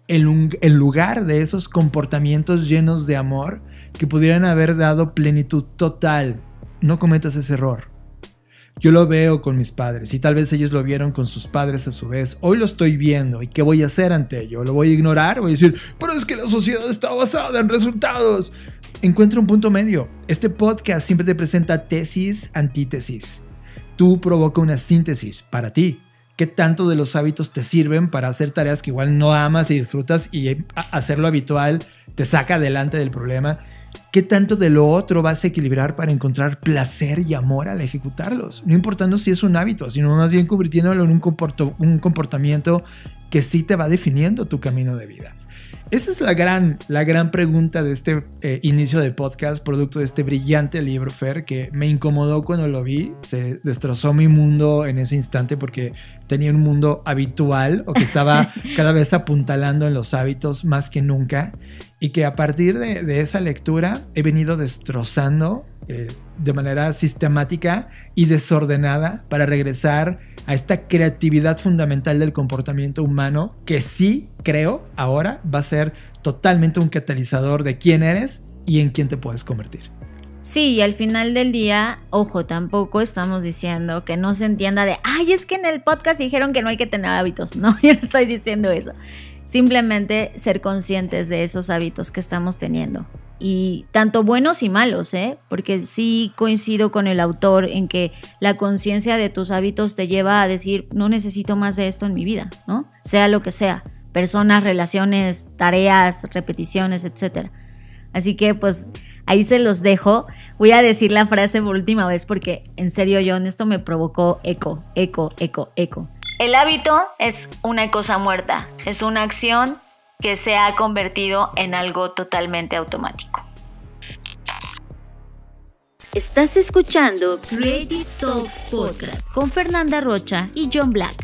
en lugar de esos comportamientos llenos de amor que pudieran haber dado plenitud total. No cometas ese error. Yo lo veo con mis padres y tal vez ellos lo vieron con sus padres a su vez. Hoy lo estoy viendo y ¿qué voy a hacer ante ello? ¿Lo voy a ignorar? ¿Voy a decir, pero es que la sociedad está basada en resultados? Encuentra un punto medio. Este podcast siempre te presenta tesis, antítesis. Tú provoca una síntesis para ti. ¿Qué tanto de los hábitos te sirven para hacer tareas que igual no amas y disfrutas, y hacerlo habitual te saca adelante del problema? ¿Qué tanto de lo otro vas a equilibrar para encontrar placer y amor al ejecutarlos? No importando si es un hábito, sino más bien convirtiéndolo en un comportamiento que sí te va definiendo tu camino de vida. Esa es la gran pregunta de este inicio de podcast, producto de este brillante libro, Fer, que me incomodó cuando lo vi. Se destrozó mi mundo en ese instante porque tenía un mundo habitual, o que estaba cada vez apuntalando en los hábitos más que nunca, y que a partir de esa lectura he venido destrozando de manera sistemática y desordenada para regresar a esta creatividad fundamental del comportamiento humano, que sí creo ahora va a ser totalmente un catalizador de quién eres y en quién te puedes convertir. Sí, y al final del día, ojo, tampoco estamos diciendo que no se entienda de, ay, es que en el podcast dijeron que no hay que tener hábitos. No, yo no estoy diciendo eso. Simplemente ser conscientes de esos hábitos que estamos teniendo. Y tanto buenos y malos, porque sí coincido con el autor en que la conciencia de tus hábitos te lleva a decir, no necesito más de esto en mi vida, ¿no? Sea lo que sea, personas, relaciones, tareas, repeticiones, etc. Así que pues ahí se los dejo. Voy a decir la frase por última vez porque en serio, John, esto me provocó eco. El hábito es una cosa muerta, es una acción que se ha convertido en algo totalmente automático. Estás escuchando Creative Talks Podcast con Fernanda Rocha y John Black.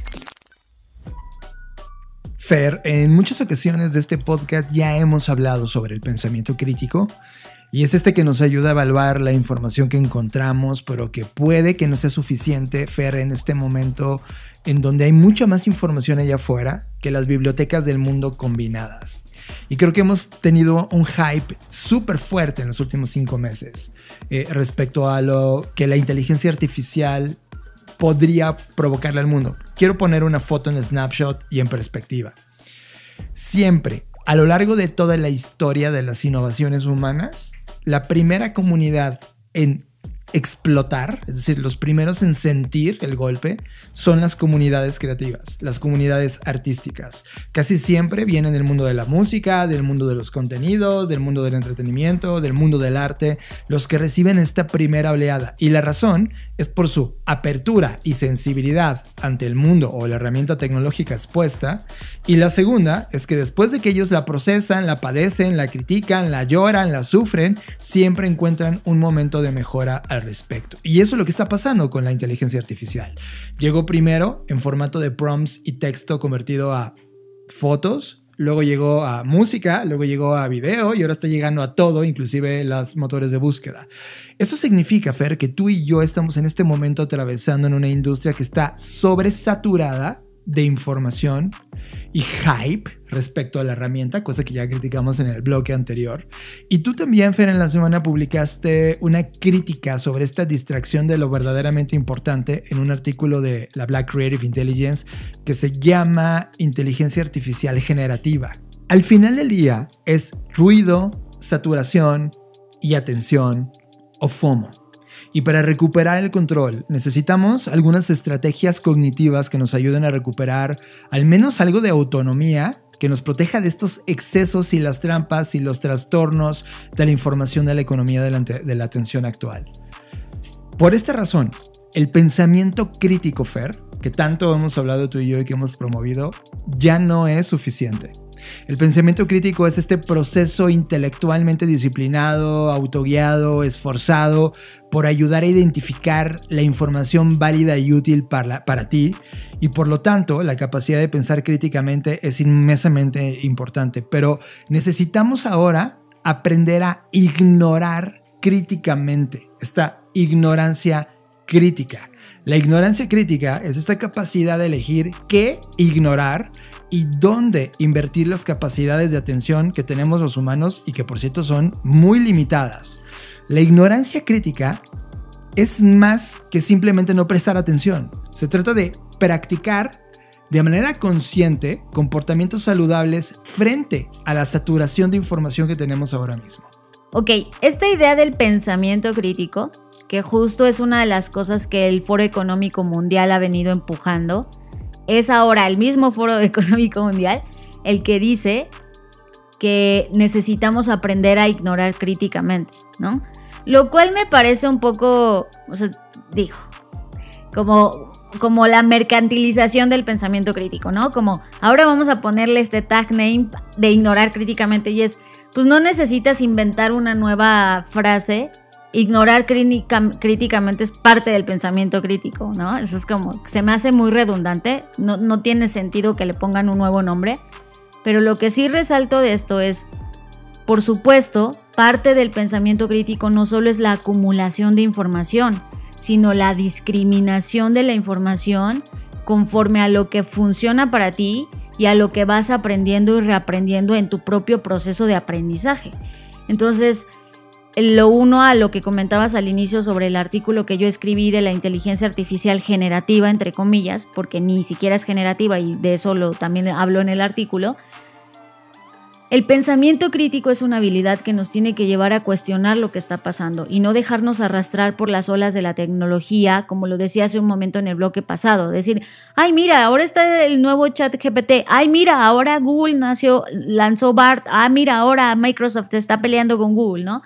Fer, en muchas ocasiones de este podcast ya hemos hablado sobre el pensamiento crítico, y es que nos ayuda a evaluar la información que encontramos, pero que puede que no sea suficiente, Fer, en este momento en donde hay mucha más información allá afuera que las bibliotecas del mundo combinadas. Y creo que hemos tenido un hype súper fuerte en los últimos 5 meses respecto a lo que la inteligencia artificial podría provocarle al mundo. Quiero poner una foto en Snapshot y en perspectiva. Siempre a lo largo de toda la historia de las innovaciones humanas, la primera comunidad en explotar, es decir, los primeros en sentir el golpe, son las comunidades creativas, las comunidades artísticas. Casi siempre vienen del mundo de la música, del mundo de los contenidos, del mundo del entretenimiento, del mundo del arte, los que reciben esta primera oleada. Y la razón es por su apertura y sensibilidad ante el mundo o la herramienta tecnológica expuesta. Y la segunda es que después de que ellos la procesan, la padecen, la critican, la lloran, la sufren, siempre encuentran un momento de mejora al respecto. Y eso es lo que está pasando con la inteligencia artificial. Llegó primero en formato de prompts y texto convertido a fotos, luego llegó a música, luego llegó a video y ahora está llegando a todo, inclusive los motores de búsqueda. Eso significa, Fer, que tú y yo estamos en este momento atravesando en una industria que está sobresaturada de información y hype respecto a la herramienta, cosa que ya criticamos en el bloque anterior. Y tú también, Fer, en la semana publicaste una crítica sobre esta distracción de lo verdaderamente importante en un artículo de la Black Creative Intelligence que se llama Inteligencia Artificial Generativa. Al final del día es ruido, saturación y atención o FOMO. Y para recuperar el control necesitamos algunas estrategias cognitivas que nos ayuden a recuperar al menos algo de autonomía, que nos proteja de estos excesos y las trampas y los trastornos de la información de la economía de la atención actual. Por esta razón, el pensamiento crítico, Fer, que tanto hemos hablado tú y yo y que hemos promovido, ya no es suficiente. El pensamiento crítico es este proceso intelectualmente disciplinado, autoguiado, esforzado por ayudar a identificar la información válida y útil para ti, y por lo tanto la capacidad de pensar críticamente es inmensamente importante. Pero necesitamos ahora aprender a ignorar críticamente, esta ignorancia crítica. La ignorancia crítica es esta capacidad de elegir qué ignorar y dónde invertir las capacidades de atención que tenemos los humanos y que por cierto son muy limitadas. La ignorancia crítica es más que simplemente no prestar atención. Se trata de practicar de manera consciente comportamientos saludables frente a la saturación de información que tenemos ahora mismo. Ok, esta idea del pensamiento crítico, que justo es una de las cosas que el Foro Económico Mundial ha venido empujando, es ahora el mismo Foro Económico Mundial el que dice que necesitamos aprender a ignorar críticamente, ¿no? Lo cual me parece un poco, como la mercantilización del pensamiento crítico, ¿no? Como ahora vamos a ponerle este tag name de ignorar críticamente y es, pues no necesitas inventar una nueva frase. Ignorar críticamente es parte del pensamiento crítico, ¿no? Eso es como, se me hace muy redundante, no tiene sentido que le pongan un nuevo nombre, pero lo que sí resalto de esto es, por supuesto, parte del pensamiento crítico no solo es la acumulación de información, sino la discriminación de la información conforme a lo que funciona para ti y a lo que vas aprendiendo y reaprendiendo en tu propio proceso de aprendizaje. Entonces, lo uno a lo que comentabas al inicio sobre el artículo que yo escribí de la inteligencia artificial generativa, entre comillas, porque ni siquiera es generativa y de eso también hablo en el artículo. El pensamiento crítico es una habilidad que nos tiene que llevar a cuestionar lo que está pasando y no dejarnos arrastrar por las olas de la tecnología, como lo decía hace un momento en el bloque pasado. Decir, ay mira, ahora está el nuevo ChatGPT, ay mira, ahora Google lanzó BART, mira, ahora Microsoft está peleando con Google, ¿no?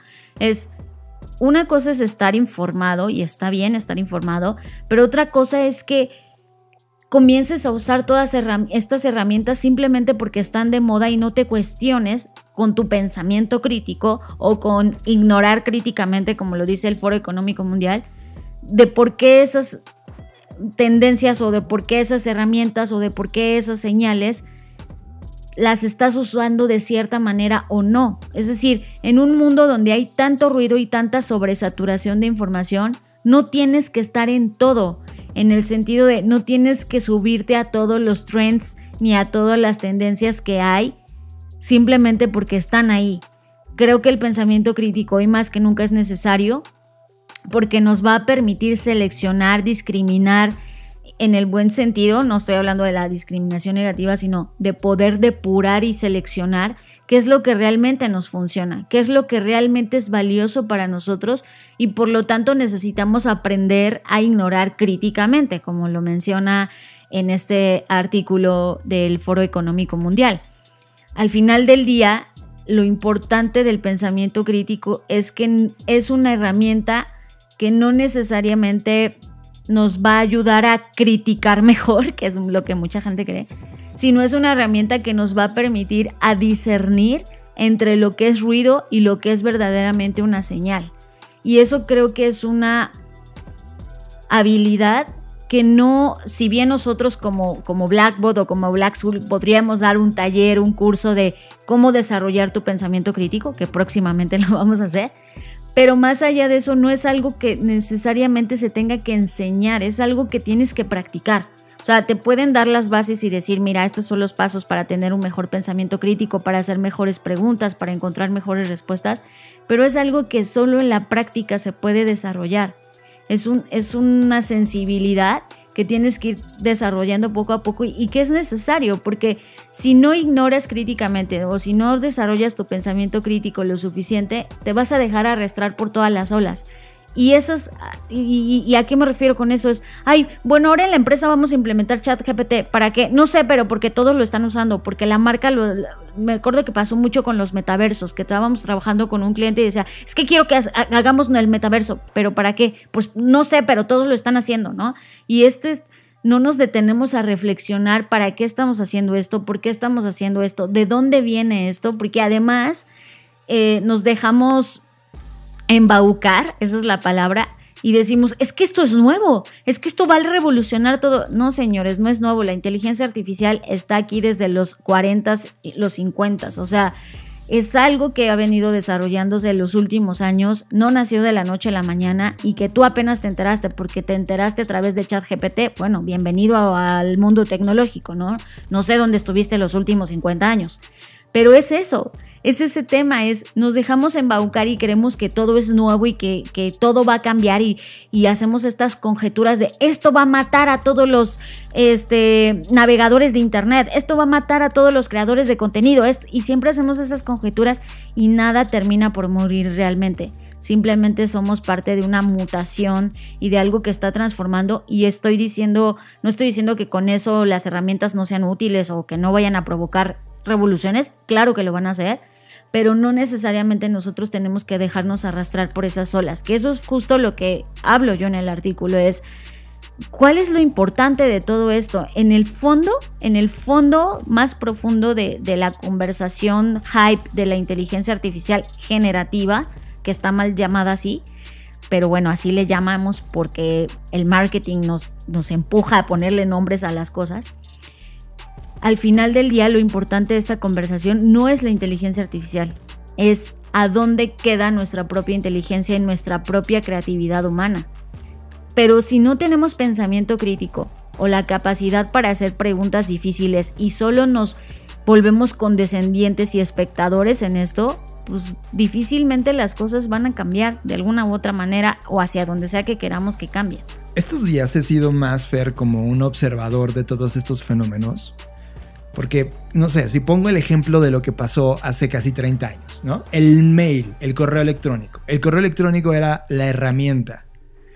Una cosa es estar informado y está bien estar informado, pero otra cosa es que comiences a usar todas estas herramientas simplemente porque están de moda y no te cuestiones con tu pensamiento crítico o con ignorar críticamente, como lo dice el Foro Económico Mundial, de por qué esas tendencias o de por qué esas herramientas o de por qué esas señales las estás usando de cierta manera o no. Es decir, en un mundo donde hay tanto ruido y tanta sobresaturación de información, no tienes que estar en todo, en el sentido de no tienes que subirte a todos los trends ni a todas las tendencias que hay simplemente porque están ahí. Creo que el pensamiento crítico hoy más que nunca es necesario porque nos va a permitir seleccionar, discriminar en el buen sentido, no estoy hablando de la discriminación negativa, sino de poder depurar y seleccionar qué es lo que realmente nos funciona, qué es lo que realmente es valioso para nosotros y por lo tanto necesitamos aprender a ignorar críticamente, como lo menciona en este artículo del Foro Económico Mundial. Al final del día, lo importante del pensamiento crítico es que es una herramienta que no necesariamente nos va a ayudar a criticar mejor, que es lo que mucha gente cree, sino es una herramienta que nos va a permitir a discernir entre lo que es ruido y lo que es verdaderamente una señal. Y eso creo que es una habilidad que no, si bien nosotros como Blackboard o como Black School podríamos dar un taller, un curso de cómo desarrollar tu pensamiento crítico, que próximamente lo vamos a hacer, pero más allá de eso no es algo que necesariamente se tenga que enseñar, es algo que tienes que practicar. O sea, te pueden dar las bases y decir, mira, estos son los pasos para tener un mejor pensamiento crítico, para hacer mejores preguntas, para encontrar mejores respuestas, pero es algo que solo en la práctica se puede desarrollar. Es una sensibilidad que tienes que ir desarrollando poco a poco y que es necesario, porque si no ignoras críticamente o si no desarrollas tu pensamiento crítico lo suficiente, te vas a dejar arrastrar por todas las olas. Y ¿a qué me refiero con eso? Es, bueno, ahora en la empresa vamos a implementar ChatGPT. ¿Para qué? No sé, pero porque todos lo están usando, porque la marca me acuerdo que pasó mucho con los metaversos, que estábamos trabajando con un cliente y decía, es que quiero que hagamos el metaverso, ¿pero para qué? Pues no sé, pero todos lo están haciendo, ¿no? Y no nos detenemos a reflexionar para qué estamos haciendo esto, por qué estamos haciendo esto, de dónde viene esto, porque además nos dejamos embaucar, esa es la palabra, y decimos, es que esto es nuevo, es que esto va a revolucionar todo. No, señores, no es nuevo. La inteligencia artificial está aquí desde los 40s y los 50s, o sea, es algo que ha venido desarrollándose en los últimos años, no nació de la noche a la mañana y que tú apenas te enteraste porque te enteraste a través de ChatGPT. Bueno, bienvenido al mundo tecnológico, ¿no? No sé dónde estuviste los últimos 50 años, pero es eso. Es ese tema, nos dejamos embaucar y creemos que todo es nuevo y que todo va a cambiar y hacemos estas conjeturas de esto va a matar a todos los navegadores de internet, esto va a matar a todos los creadores de contenido, y siempre hacemos esas conjeturas y nada termina por morir realmente. Simplemente somos parte de una mutación y de algo que está transformando y no estoy diciendo que con eso las herramientas no sean útiles o que no vayan a provocar revoluciones, claro que lo van a hacer, pero no necesariamente nosotros tenemos que dejarnos arrastrar por esas olas, que eso es justo lo que hablo yo en el artículo, es ¿cuál es lo importante de todo esto? En el fondo más profundo de la conversación hype de la inteligencia artificial generativa, que está mal llamada así, pero bueno, así le llamamos porque el marketing nos empuja a ponerle nombres a las cosas. Al final del día, lo importante de esta conversación no es la inteligencia artificial, es a dónde queda nuestra propia inteligencia y nuestra propia creatividad humana. Pero si no tenemos pensamiento crítico o la capacidad para hacer preguntas difíciles y solo nos volvemos condescendientes y espectadores en esto, pues difícilmente las cosas van a cambiar de alguna u otra manera o hacia donde sea que queramos que cambien. Estos días he sido más, Fer, como un observador de todos estos fenómenos. Porque, no sé, si pongo el ejemplo de lo que pasó hace casi 30 años, ¿no? El mail, el correo electrónico. El correo electrónico era la herramienta.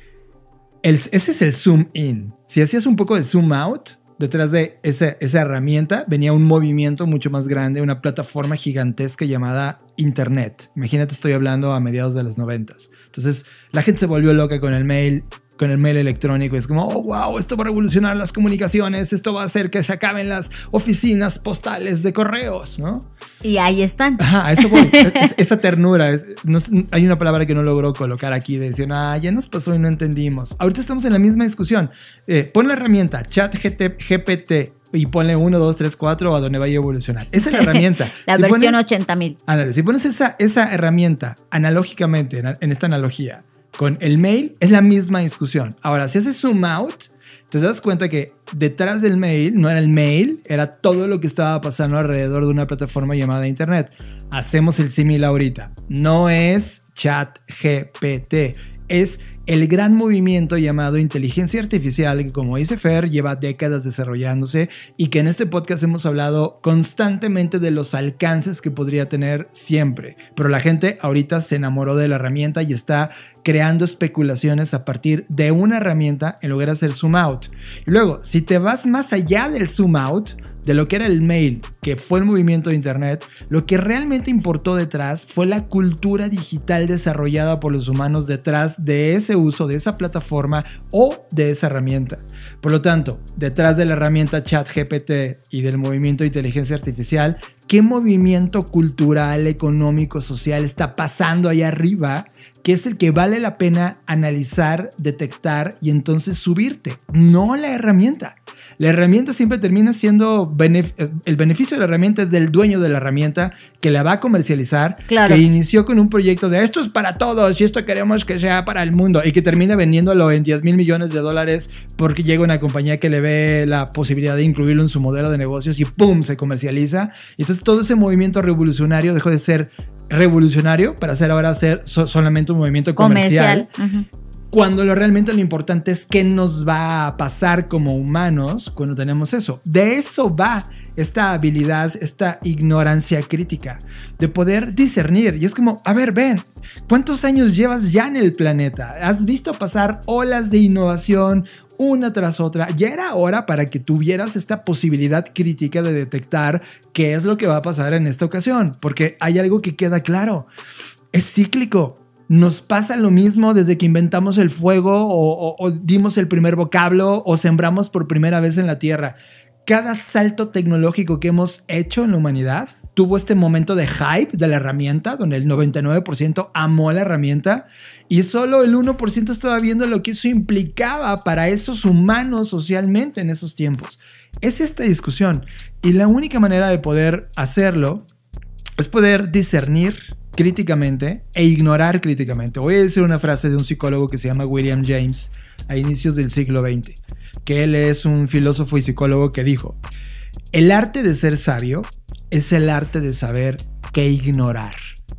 Ese es el zoom in. Si hacías un poco de zoom out, detrás de esa herramienta venía un movimiento mucho más grande, una plataforma gigantesca llamada Internet. Imagínate, estoy hablando a mediados de los 90s. Entonces, la gente se volvió loca con el mail electrónico. Es como, oh, wow, esto va a revolucionar las comunicaciones, esto va a hacer que se acaben las oficinas postales de correos, ¿no? Y ahí están. Ajá, a eso voy. Esa ternura. Hay una palabra que no logró colocar aquí, de decir, ya nos pasó y no entendimos. Ahorita estamos en la misma discusión. Pon la herramienta ChatGPT y ponle 1, 2, 3, 4 a donde vaya a evolucionar. Esa es la herramienta. Versión 80,000. Ándale, si pones esa herramienta analógicamente, en esta analogía, con el mail, es la misma discusión. Ahora, si haces zoom out, te das cuenta que detrás del mail no era el mail, era todo lo que estaba pasando alrededor de una plataforma llamada Internet. Hacemos el símil ahorita. No es ChatGPT, es el gran movimiento llamado inteligencia artificial, que como dice Fer, lleva décadas desarrollándose y que en este podcast hemos hablado constantemente de los alcances que podría tener siempre. Pero la gente ahorita se enamoró de la herramienta y está creando especulaciones a partir de una herramienta en lugar de hacer zoom out. Y luego, si te vas más allá del zoom out, de lo que era el mail, que fue el movimiento de internet, lo que realmente importó detrás fue la cultura digital desarrollada por los humanos detrás de ese uso, de esa plataforma o de esa herramienta. Por lo tanto, detrás de la herramienta ChatGPT y del movimiento de inteligencia artificial, ¿qué movimiento cultural, económico, social está pasando allá arriba? Que es el que vale la pena analizar, detectar y entonces subirte, no la herramienta. La herramienta siempre termina siendo el beneficio de la herramienta es del dueño de la herramienta que la va a comercializar, claro, que inició con un proyecto de esto es para todos y esto queremos que sea para el mundo y que termina vendiéndolo en $10,000 millones porque llega una compañía que le ve la posibilidad de incluirlo en su modelo de negocios y ¡pum! Se comercializa. Y entonces todo ese movimiento revolucionario dejó de ser revolucionario para ahora ser solamente un movimiento comercial. Uh-huh. Cuando realmente lo importante es qué nos va a pasar como humanos cuando tenemos eso. De eso va esta habilidad, esta ignorancia crítica, de poder discernir. Y es como, a ver, ven, ¿cuántos años llevas ya en el planeta? ¿Has visto pasar olas de innovación una tras otra? Ya era hora para que tuvieras esta posibilidad crítica de detectar qué es lo que va a pasar en esta ocasión. Porque hay algo que queda claro. Es cíclico. Nos pasa lo mismo desde que inventamos el fuego o dimos el primer vocablo o sembramos por primera vez en la tierra. Cada salto tecnológico que hemos hecho en la humanidad tuvo este momento de hype de la herramienta, donde el 99% amó la herramienta y solo el 1% estaba viendo lo que eso implicaba para esos humanos socialmente en esos tiempos. Es esta discusión y la única manera de poder hacerlo es poder discernir críticamente e ignorar críticamente. Voy a decir una frase de un psicólogo que se llama William James a inicios del siglo XX, que él es un filósofo y psicólogo que dijo: el arte de ser sabio es el arte de saber qué ignorar.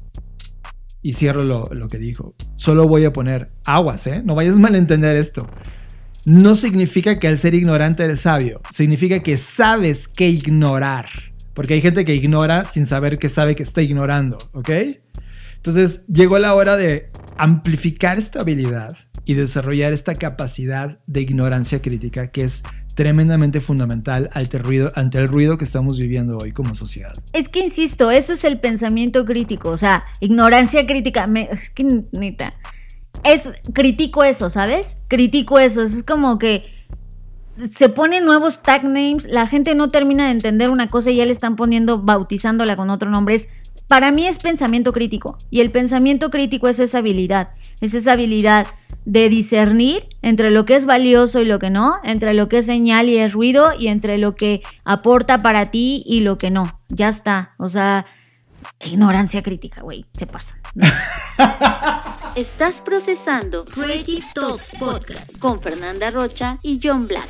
Y cierro lo que dijo. Solo voy a poner aguas, no vayas a malentender esto. No significa que al ser ignorante eres sabio, significa que sabes qué ignorar. Porque hay gente que ignora sin saber que sabe que está ignorando, ¿ok? Entonces llegó la hora de amplificar esta habilidad y desarrollar esta capacidad de ignorancia crítica que es tremendamente fundamental ante el ruido que estamos viviendo hoy como sociedad. Es que insisto, eso es el pensamiento crítico, o sea, ignorancia crítica, es que neta, critico eso, ¿sabes? Critico eso, es como que se ponen nuevos tag names, la gente no termina de entender una cosa y ya le están bautizándola con otro nombre. Para mí es pensamiento crítico y el pensamiento crítico es esa habilidad de discernir entre lo que es valioso y lo que no, entre lo que es señal y es ruido y entre lo que aporta para ti y lo que no. Ya está, o sea, ignorancia crítica, güey, se pasa. Estás procesando Creative Talks Podcast con Fernanda Rocha y John Black.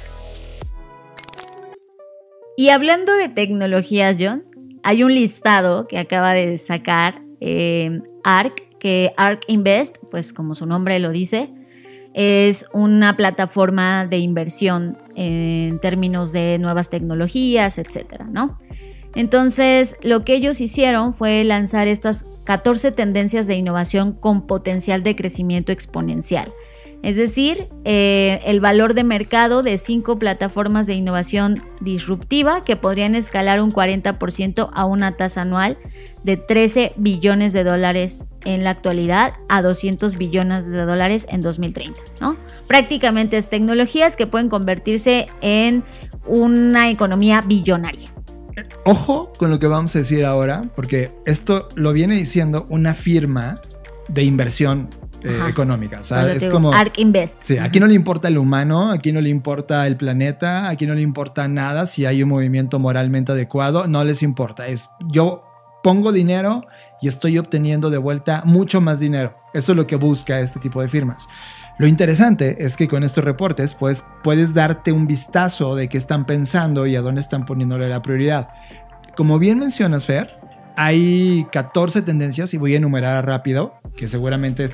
Y hablando de tecnologías, John, hay un listado que acaba de sacar ARK, que ARK Invest, pues como su nombre lo dice, es una plataforma de inversión en términos de nuevas tecnologías, etcétera, ¿no? Entonces, lo que ellos hicieron fue lanzar estas 14 tendencias de innovación con potencial de crecimiento exponencial. Es decir, el valor de mercado de 5 plataformas de innovación disruptiva que podrían escalar un 40% a una tasa anual de $13 billones en la actualidad a $200 billones en 2030, ¿no? Prácticamente es tecnologías que pueden convertirse en una economía billonaria. Ojo con lo que vamos a decir ahora, porque esto lo viene diciendo una firma de inversión económica. O sea, es como ARK Invest. Sí, aquí no le importa el humano, aquí no le importa el planeta, aquí no le importa nada. Si hay un movimiento moralmente adecuado, no les importa. Yo pongo dinero y estoy obteniendo de vuelta mucho más dinero. Eso es lo que busca este tipo de firmas. Lo interesante es que con estos reportes pues, puedes darte un vistazo de qué están pensando y a dónde están poniéndole la prioridad. Como bien mencionas, Fer, hay 14 tendencias y voy a enumerar rápido, que seguramente estas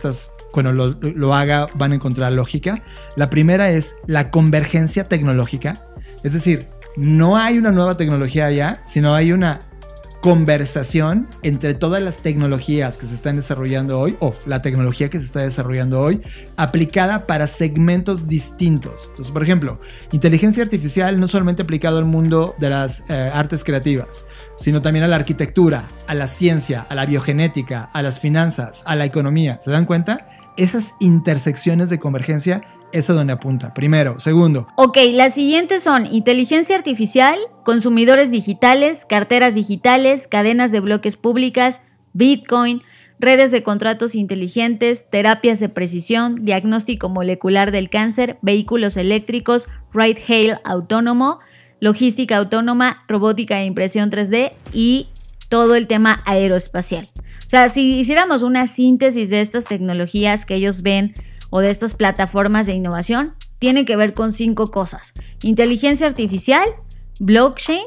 cuando lo haga van a encontrar lógica. La primera es la convergencia tecnológica. Es decir, no hay una nueva tecnología allá, sino hay una conversación entre todas las tecnologías que se están desarrollando hoy, o la tecnología que se está desarrollando hoy, aplicada para segmentos distintos. Entonces, por ejemplo, inteligencia artificial no solamente aplicado al mundo de las artes creativas, sino también a la arquitectura, a la ciencia, a la biogenética, a las finanzas, a la economía. ¿Se dan cuenta? Esas intersecciones de convergencia es a donde apunta. Primero. Segundo. Ok, las siguientes son inteligencia artificial, consumidores digitales, carteras digitales, cadenas de bloques públicas, Bitcoin, redes de contratos inteligentes, terapias de precisión, diagnóstico molecular del cáncer, vehículos eléctricos, ride-hail autónomo, logística autónoma, robótica e impresión 3D y todo el tema aeroespacial. O sea, si hiciéramos una síntesis de estas tecnologías que ellos ven o de estas plataformas de innovación, tiene que ver con 5 cosas: inteligencia artificial, blockchain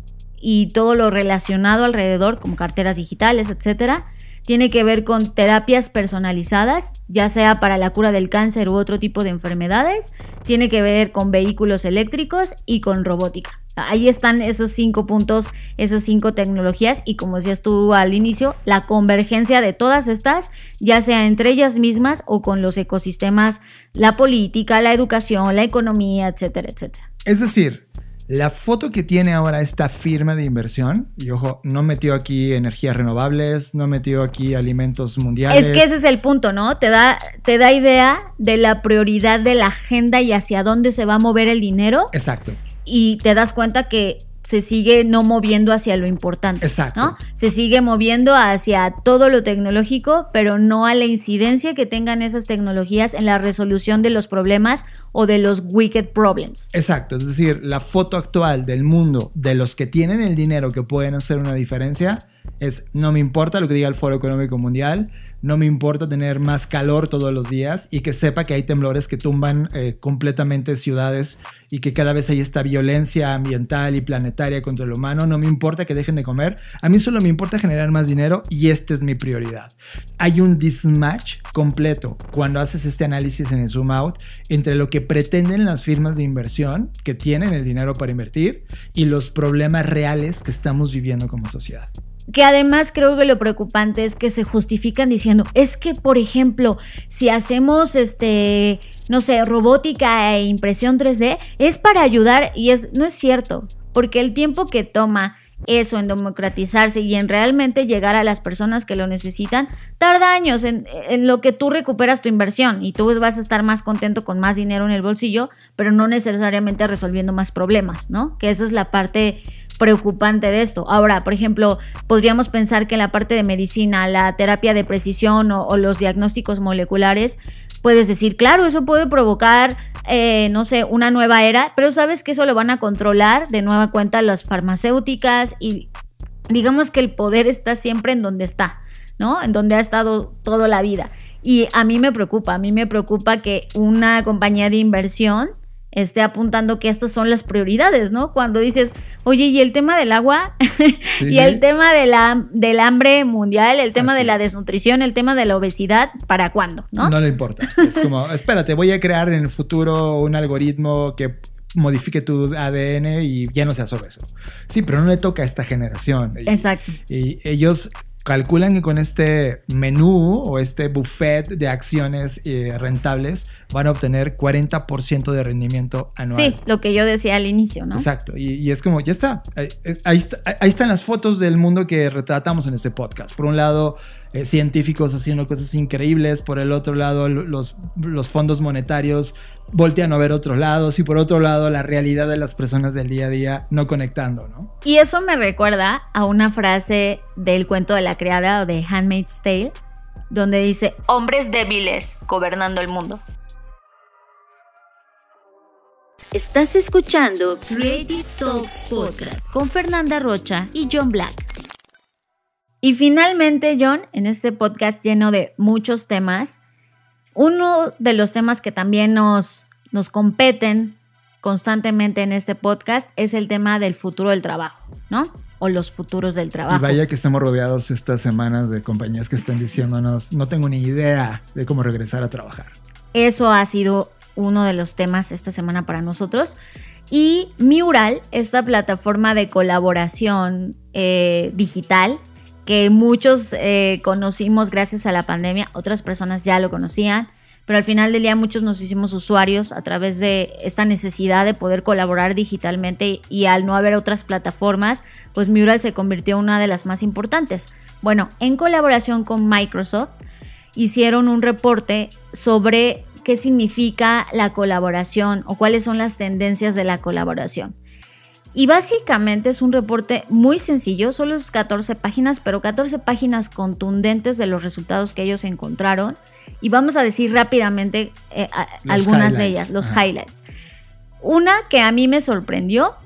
y todo lo relacionado alrededor, como carteras digitales, etcétera. Tiene que ver con terapias personalizadas, ya sea para la cura del cáncer u otro tipo de enfermedades. Tiene que ver con vehículos eléctricos y con robótica. Ahí están esos 5 puntos, esas 5 tecnologías, y como decías tú al inicio, la convergencia de todas estas, ya sea entre ellas mismas o con los ecosistemas, la política, la educación, la economía, etcétera, etcétera. Es decir, la foto que tiene ahora esta firma de inversión, y ojo, no metió aquí energías renovables, no metió aquí alimentos mundiales. Es que ese es el punto, ¿no? Te da idea de la prioridad de la agenda y hacia dónde se va a mover el dinero. Exacto. Y te das cuenta que se sigue no moviendo hacia lo importante. Exacto. ¿No? Se sigue moviendo hacia todo lo tecnológico, pero no a la incidencia que tengan esas tecnologías en la resolución de los problemas o de los wicked problems. Exacto. Es decir, la foto actual del mundo de los que tienen el dinero que pueden hacer una diferencia es: no me importa lo que diga el Foro Económico Mundial, no me importa tener más calor todos los días y que sepa que hay temblores que tumban completamente ciudades y que cada vez hay esta violencia ambiental y planetaria contra el humano. No me importa que dejen de comer, a mí solo me importa generar más dinero y esta es mi prioridad. Hay un mismatch completo cuando haces este análisis en el zoom out entre lo que pretenden las firmas de inversión que tienen el dinero para invertir y los problemas reales que estamos viviendo como sociedad. Que además creo que lo preocupante es que se justifican diciendo, es que, por ejemplo, si hacemos no sé, robótica e impresión 3D, es para ayudar, y no es cierto, porque el tiempo que toma eso en democratizarse y en realmente llegar a las personas que lo necesitan, tarda años en lo que tú recuperas tu inversión y tú vas a estar más contento con más dinero en el bolsillo, pero no necesariamente resolviendo más problemas, ¿no? Que esa es la parte preocupante de esto. Ahora, por ejemplo, podríamos pensar que en la parte de medicina, la terapia de precisión o los diagnósticos moleculares, puedes decir, claro, eso puede provocar, no sé, una nueva era, pero sabes que eso lo van a controlar de nueva cuenta las farmacéuticas y digamos que el poder está siempre en donde está, ¿no? En donde ha estado toda la vida. Y a mí me preocupa que una compañía de inversión esté apuntando que estas son las prioridades, ¿no? Cuando dices, oye, ¿y el tema del agua? Sí. Y el tema del hambre mundial, el tema de la desnutrición, el tema de la obesidad, ¿para cuándo? No le importa. Es como, espérate, voy a crear en el futuro un algoritmo que modifique tu ADN y ya no seas obeso. Sí, pero no le toca a esta generación. Exacto. Y ellos calculan que con este menú o este buffet de acciones rentables van a obtener 40% de rendimiento anual. Sí, lo que yo decía al inicio, ¿no? Exacto. Y es como, ya está. Ahí están las fotos del mundo que retratamos en este podcast. Por un lado, científicos haciendo cosas increíbles. Por el otro lado, los fondos monetarios voltean a ver otros lados. Y por otro lado, la realidad de las personas del día a día no conectando, ¿no? Y eso me recuerda a una frase del cuento de la criada o de Handmaid's Tale, donde dice, hombres débiles gobernando el mundo. Estás escuchando Creative Talks Podcast con Fernanda Rocha y John Black. Y finalmente, John, en este podcast lleno de muchos temas, uno de los temas que también nos competen constantemente en este podcast es el tema del futuro del trabajo. ¿no? O los futuros del trabajo. Y vaya que estamos rodeados estas semanas de compañías que están diciéndonos, no tengo ni idea de cómo regresar a trabajar. Eso ha sido uno de los temas esta semana para nosotros. Y Mural, esta plataforma de colaboración digital que muchos conocimos gracias a la pandemia, otras personas ya lo conocían, pero al final del día muchos nos hicimos usuarios a través de esta necesidad de poder colaborar digitalmente, y al no haber otras plataformas, pues Mural se convirtió en una de las más importantes. Bueno, en colaboración con Microsoft hicieron un reporte sobre qué significa la colaboración o cuáles son las tendencias de la colaboración. Y básicamente es un reporte muy sencillo, solo es 14 páginas, pero 14 páginas contundentes de los resultados que ellos encontraron. Y vamos a decir rápidamente algunas de ellas, los highlights. Una que a mí me sorprendió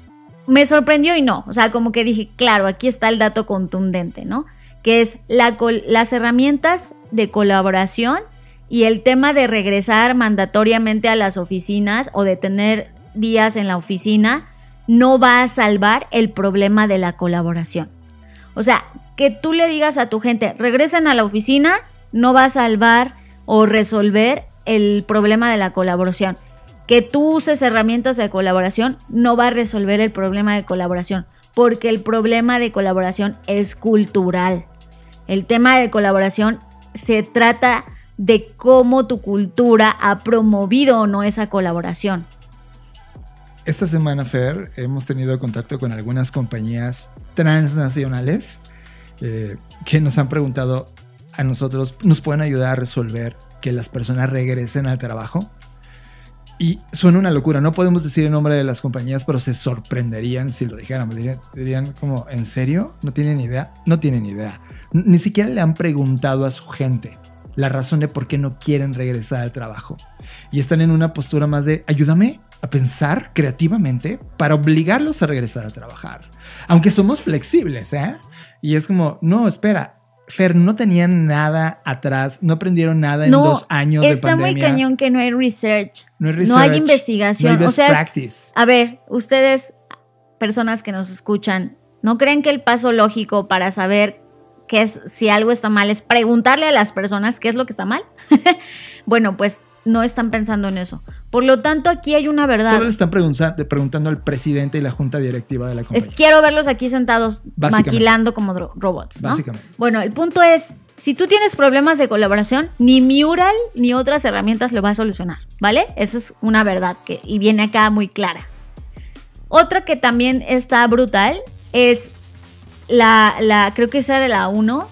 y no, o sea, como que dije, claro, aquí está el dato contundente, ¿no? Que es las herramientas de colaboración y el tema de regresar mandatoriamente a las oficinas o de tener días en la oficina no va a salvar el problema de la colaboración. O sea, que tú le digas a tu gente, regresen a la oficina, no va a salvar o resolver el problema de la colaboración. Que tú uses herramientas de colaboración no va a resolver el problema de colaboración, porque el problema de colaboración es cultural. El tema de colaboración se trata de cómo tu cultura ha promovido o no esa colaboración. Esta semana, Fer, hemos tenido contacto con algunas compañías transnacionales que nos han preguntado a nosotros, ¿nos pueden ayudar a resolver que las personas regresen al trabajo? Y suena una locura, no podemos decir el nombre de las compañías, pero se sorprenderían si lo dijéramos. Dirían como, ¿en serio? ¿No tienen idea? No tienen idea. Ni siquiera le han preguntado a su gente la razón de por qué no quieren regresar al trabajo. Y están en una postura más de, ayúdame a pensar creativamente para obligarlos a regresar a trabajar. Aunque somos flexibles, ¿eh? Y es como, no, espera, Fer, no tenían nada atrás, no aprendieron nada en 2 años de pandemia. Está muy cañón que no hay research. No hay research, no hay investigación. No hay best o sea, practice. A ver, ustedes, personas que nos escuchan, ¿no creen que el paso lógico para saber qué es, si algo está mal, es preguntarle a las personas qué es lo que está mal? Bueno, pues no están pensando en eso. Por lo tanto, aquí hay una verdad. Solo le están preguntando al presidente y la junta directiva de la compañía. Quiero verlos aquí sentados maquilando como robots, ¿no? Básicamente. Bueno, el punto es, si tú tienes problemas de colaboración, ni Mural ni otras herramientas lo va a solucionar, ¿vale? Esa es una verdad y viene acá muy clara. Otra que también está brutal es creo que esa era la 1,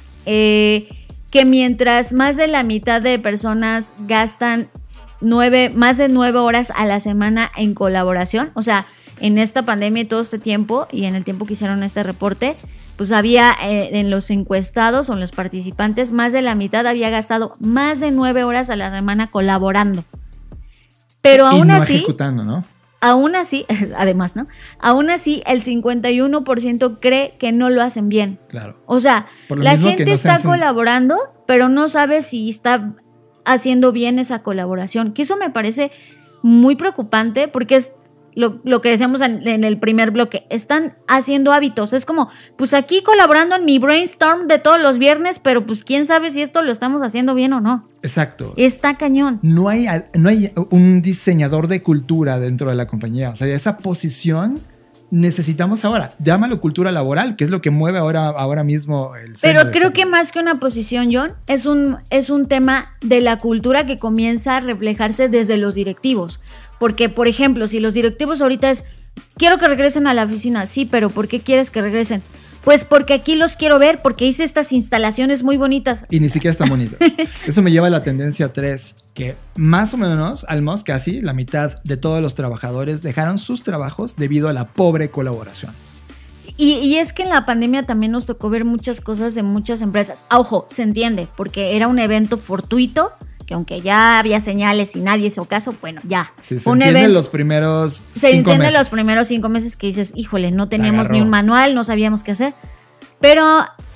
que mientras más de la mitad de personas gastan más de 9 horas a la semana en colaboración, o sea, en esta pandemia y todo este tiempo, y en el tiempo que hicieron este reporte, pues había en los encuestados o en los participantes, más de la mitad había gastado más de 9 horas a la semana colaborando. Pero aún no así, ejecutando, ¿no? Aún así, además, ¿no? Aún así, el 51% cree que no lo hacen bien. Claro. O sea, la gente no está colaborando, pero no sabe si está haciendo bien esa colaboración. Que eso me parece muy preocupante, porque es lo que decíamos en el primer bloque. Están haciendo hábitos. Es como, pues aquí colaborando en mi brainstorm de todos los viernes, pero pues quién sabe si esto lo estamos haciendo bien o no. Exacto. Está cañón. No hay un diseñador de cultura dentro de la compañía. O sea, esa posición necesitamos ahora. Llámalo cultura laboral, que es lo que mueve ahora mismo el seno. Pero creo que más que una posición, John, es un tema de la cultura que comienza a reflejarse desde los directivos. Porque, por ejemplo, si los directivos ahorita quiero que regresen a la oficina, sí, pero ¿por qué quieres que regresen? Pues porque aquí los quiero ver, porque hice estas instalaciones muy bonitas. Y ni siquiera están bonitas. Eso me lleva a la tendencia 3, que más o menos, casi la mitad de todos los trabajadores dejaron sus trabajos debido a la pobre colaboración. Y es que en la pandemia también nos tocó ver muchas cosas de muchas empresas. Ojo, se entiende, porque era un evento fortuito, que aunque ya había señales y nadie hizo caso, bueno, ya. Sí, se entiende los primeros 5 meses. Los primeros 5 meses que dices, híjole, no teníamos ni un manual, no sabíamos qué hacer. Pero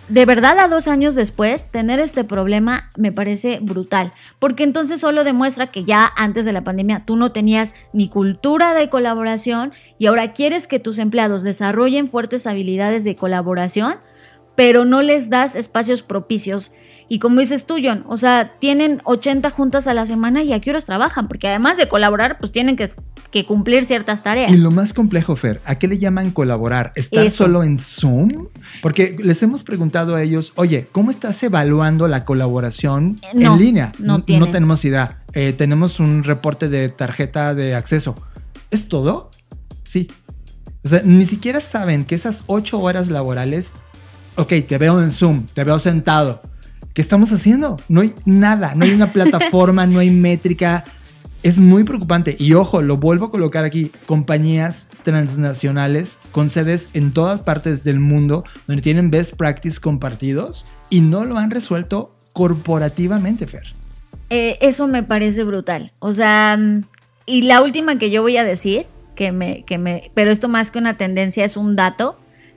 de verdad a 2 años después, tener este problema me parece brutal, porque entonces solo demuestra que ya antes de la pandemia tú no tenías ni cultura de colaboración y ahora quieres que tus empleados desarrollen fuertes habilidades de colaboración, pero no les das espacios propicios. Y como dices tú, John, o sea, tienen 80 juntas a la semana y ¿a qué horas trabajan? Porque además de colaborar, pues tienen que cumplir ciertas tareas. Y lo más complejo, Fer, ¿a qué le llaman colaborar? ¿Estar solo en Zoom? Porque les hemos preguntado a ellos, oye, ¿cómo estás evaluando la colaboración en línea? No tenemos idea. Tenemos un reporte de tarjeta de acceso. ¿Es todo? Sí. O sea, ni siquiera saben que esas 8 horas laborales, ok, te veo en Zoom, te veo sentado. ¿Qué estamos haciendo? No hay nada, no hay una plataforma, no hay métrica. Es muy preocupante. Y ojo, lo vuelvo a colocar aquí. Compañías transnacionales con sedes en todas partes del mundo donde tienen best practice compartidos y no lo han resuelto corporativamente, Fer. Eso me parece brutal. O sea, y la última que yo voy a decir, pero esto más que una tendencia es un dato,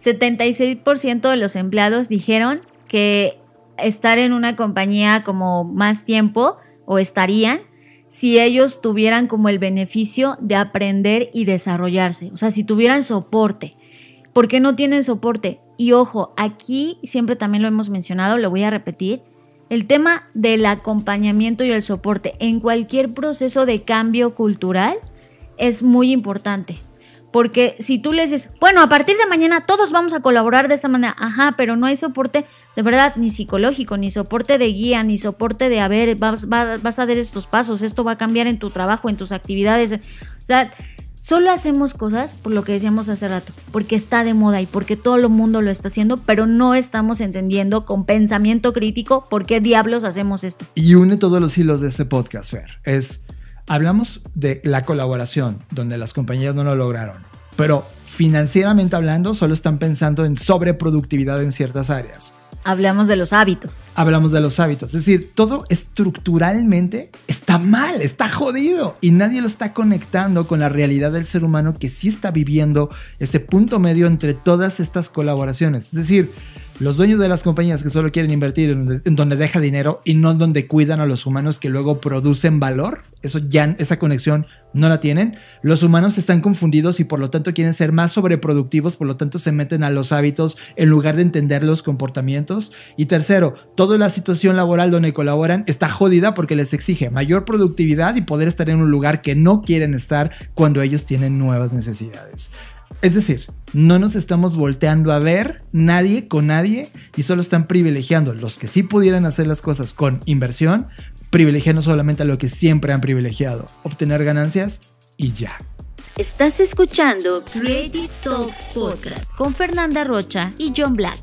76% de los empleados dijeron que estar en una compañía como más tiempo o estarían si ellos tuvieran como el beneficio de aprender y desarrollarse, o sea, si tuvieran soporte. ¿Por qué no tienen soporte? Y ojo, aquí siempre también lo hemos mencionado, lo voy a repetir, el tema del acompañamiento y el soporte en cualquier proceso de cambio cultural es muy importante. Porque si tú le dices, bueno, a partir de mañana todos vamos a colaborar de esta manera, ajá, pero no hay soporte de verdad, ni psicológico, ni soporte de guía, ni soporte de, a ver, vas a dar estos pasos, esto va a cambiar en tu trabajo, en tus actividades. O sea, solo hacemos cosas por lo que decíamos hace rato, porque está de moda y porque todo el mundo lo está haciendo, pero no estamos entendiendo con pensamiento crítico por qué diablos hacemos esto. Y une todos los hilos de este podcast, Fer. Hablamos de la colaboración, donde las compañías no lo lograron, pero financieramente hablando solo están pensando en sobreproductividad en ciertas áreas. Hablamos de los hábitos. Es decir, todo estructuralmente está mal, está jodido y nadie lo está conectando con la realidad del ser humano que sí está viviendo ese punto medio entre todas estas colaboraciones. Es decir, los dueños de las compañías que solo quieren invertir en donde deja dinero y no donde cuidan a los humanos que luego producen valor, esa conexión no la tienen. Los humanos están confundidos y por lo tanto quieren ser más sobreproductivos, por lo tanto se meten a los hábitos en lugar de entender los comportamientos. Y tercero, toda la situación laboral donde colaboran está jodida porque les exige mayor productividad y poder estar en un lugar que no quieren estar cuando ellos tienen nuevas necesidades. Es decir, no nos estamos volteando a ver nadie con nadie y solo están privilegiando los que sí pudieran hacer las cosas con inversión, privilegiando solamente a lo que siempre han privilegiado, obtener ganancias y ya. Estás escuchando Creative Talks Podcast con Fernanda Rocha y John Black.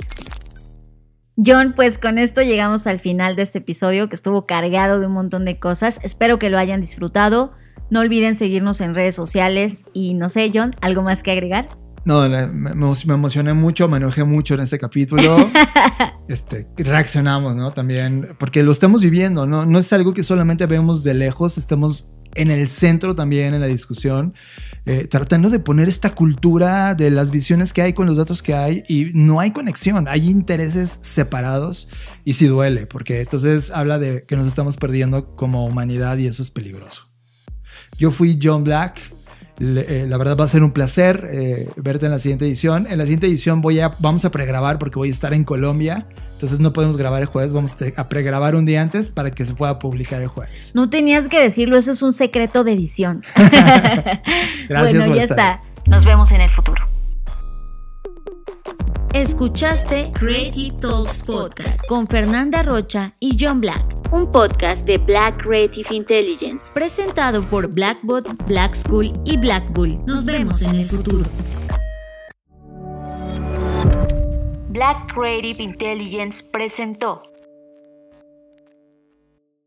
John, pues con esto llegamos al final de este episodio que estuvo cargado de un montón de cosas. Espero que lo hayan disfrutado. No olviden seguirnos en redes sociales y no sé, John, ¿algo más que agregar? No, me emocioné mucho, me enojé mucho en este capítulo. Reaccionamos, ¿no? También, porque lo estamos viviendo, ¿no? No es algo que solamente vemos de lejos, estamos en el centro también en la discusión, tratando de poner esta cultura de las visiones que hay con los datos que hay y no hay conexión, hay intereses separados y sí duele, porque entonces habla de que nos estamos perdiendo como humanidad y eso es peligroso. Yo fui John Black. La verdad va a ser un placer verte en la siguiente edición. En la siguiente edición vamos a pregrabar porque voy a estar en Colombia. Entonces no podemos grabar el jueves. Vamos a pregrabar un día antes para que se pueda publicar el jueves. No tenías que decirlo, eso es un secreto de edición. Gracias. Bueno, ya está. Nos vemos en el futuro. Escuchaste Creative Talks Podcast con Fernanda Rocha y John Black, un podcast de Black Creative Intelligence, presentado por Blackbot, Black School y Black Bull. Nos vemos en el futuro. Black Creative Intelligence presentó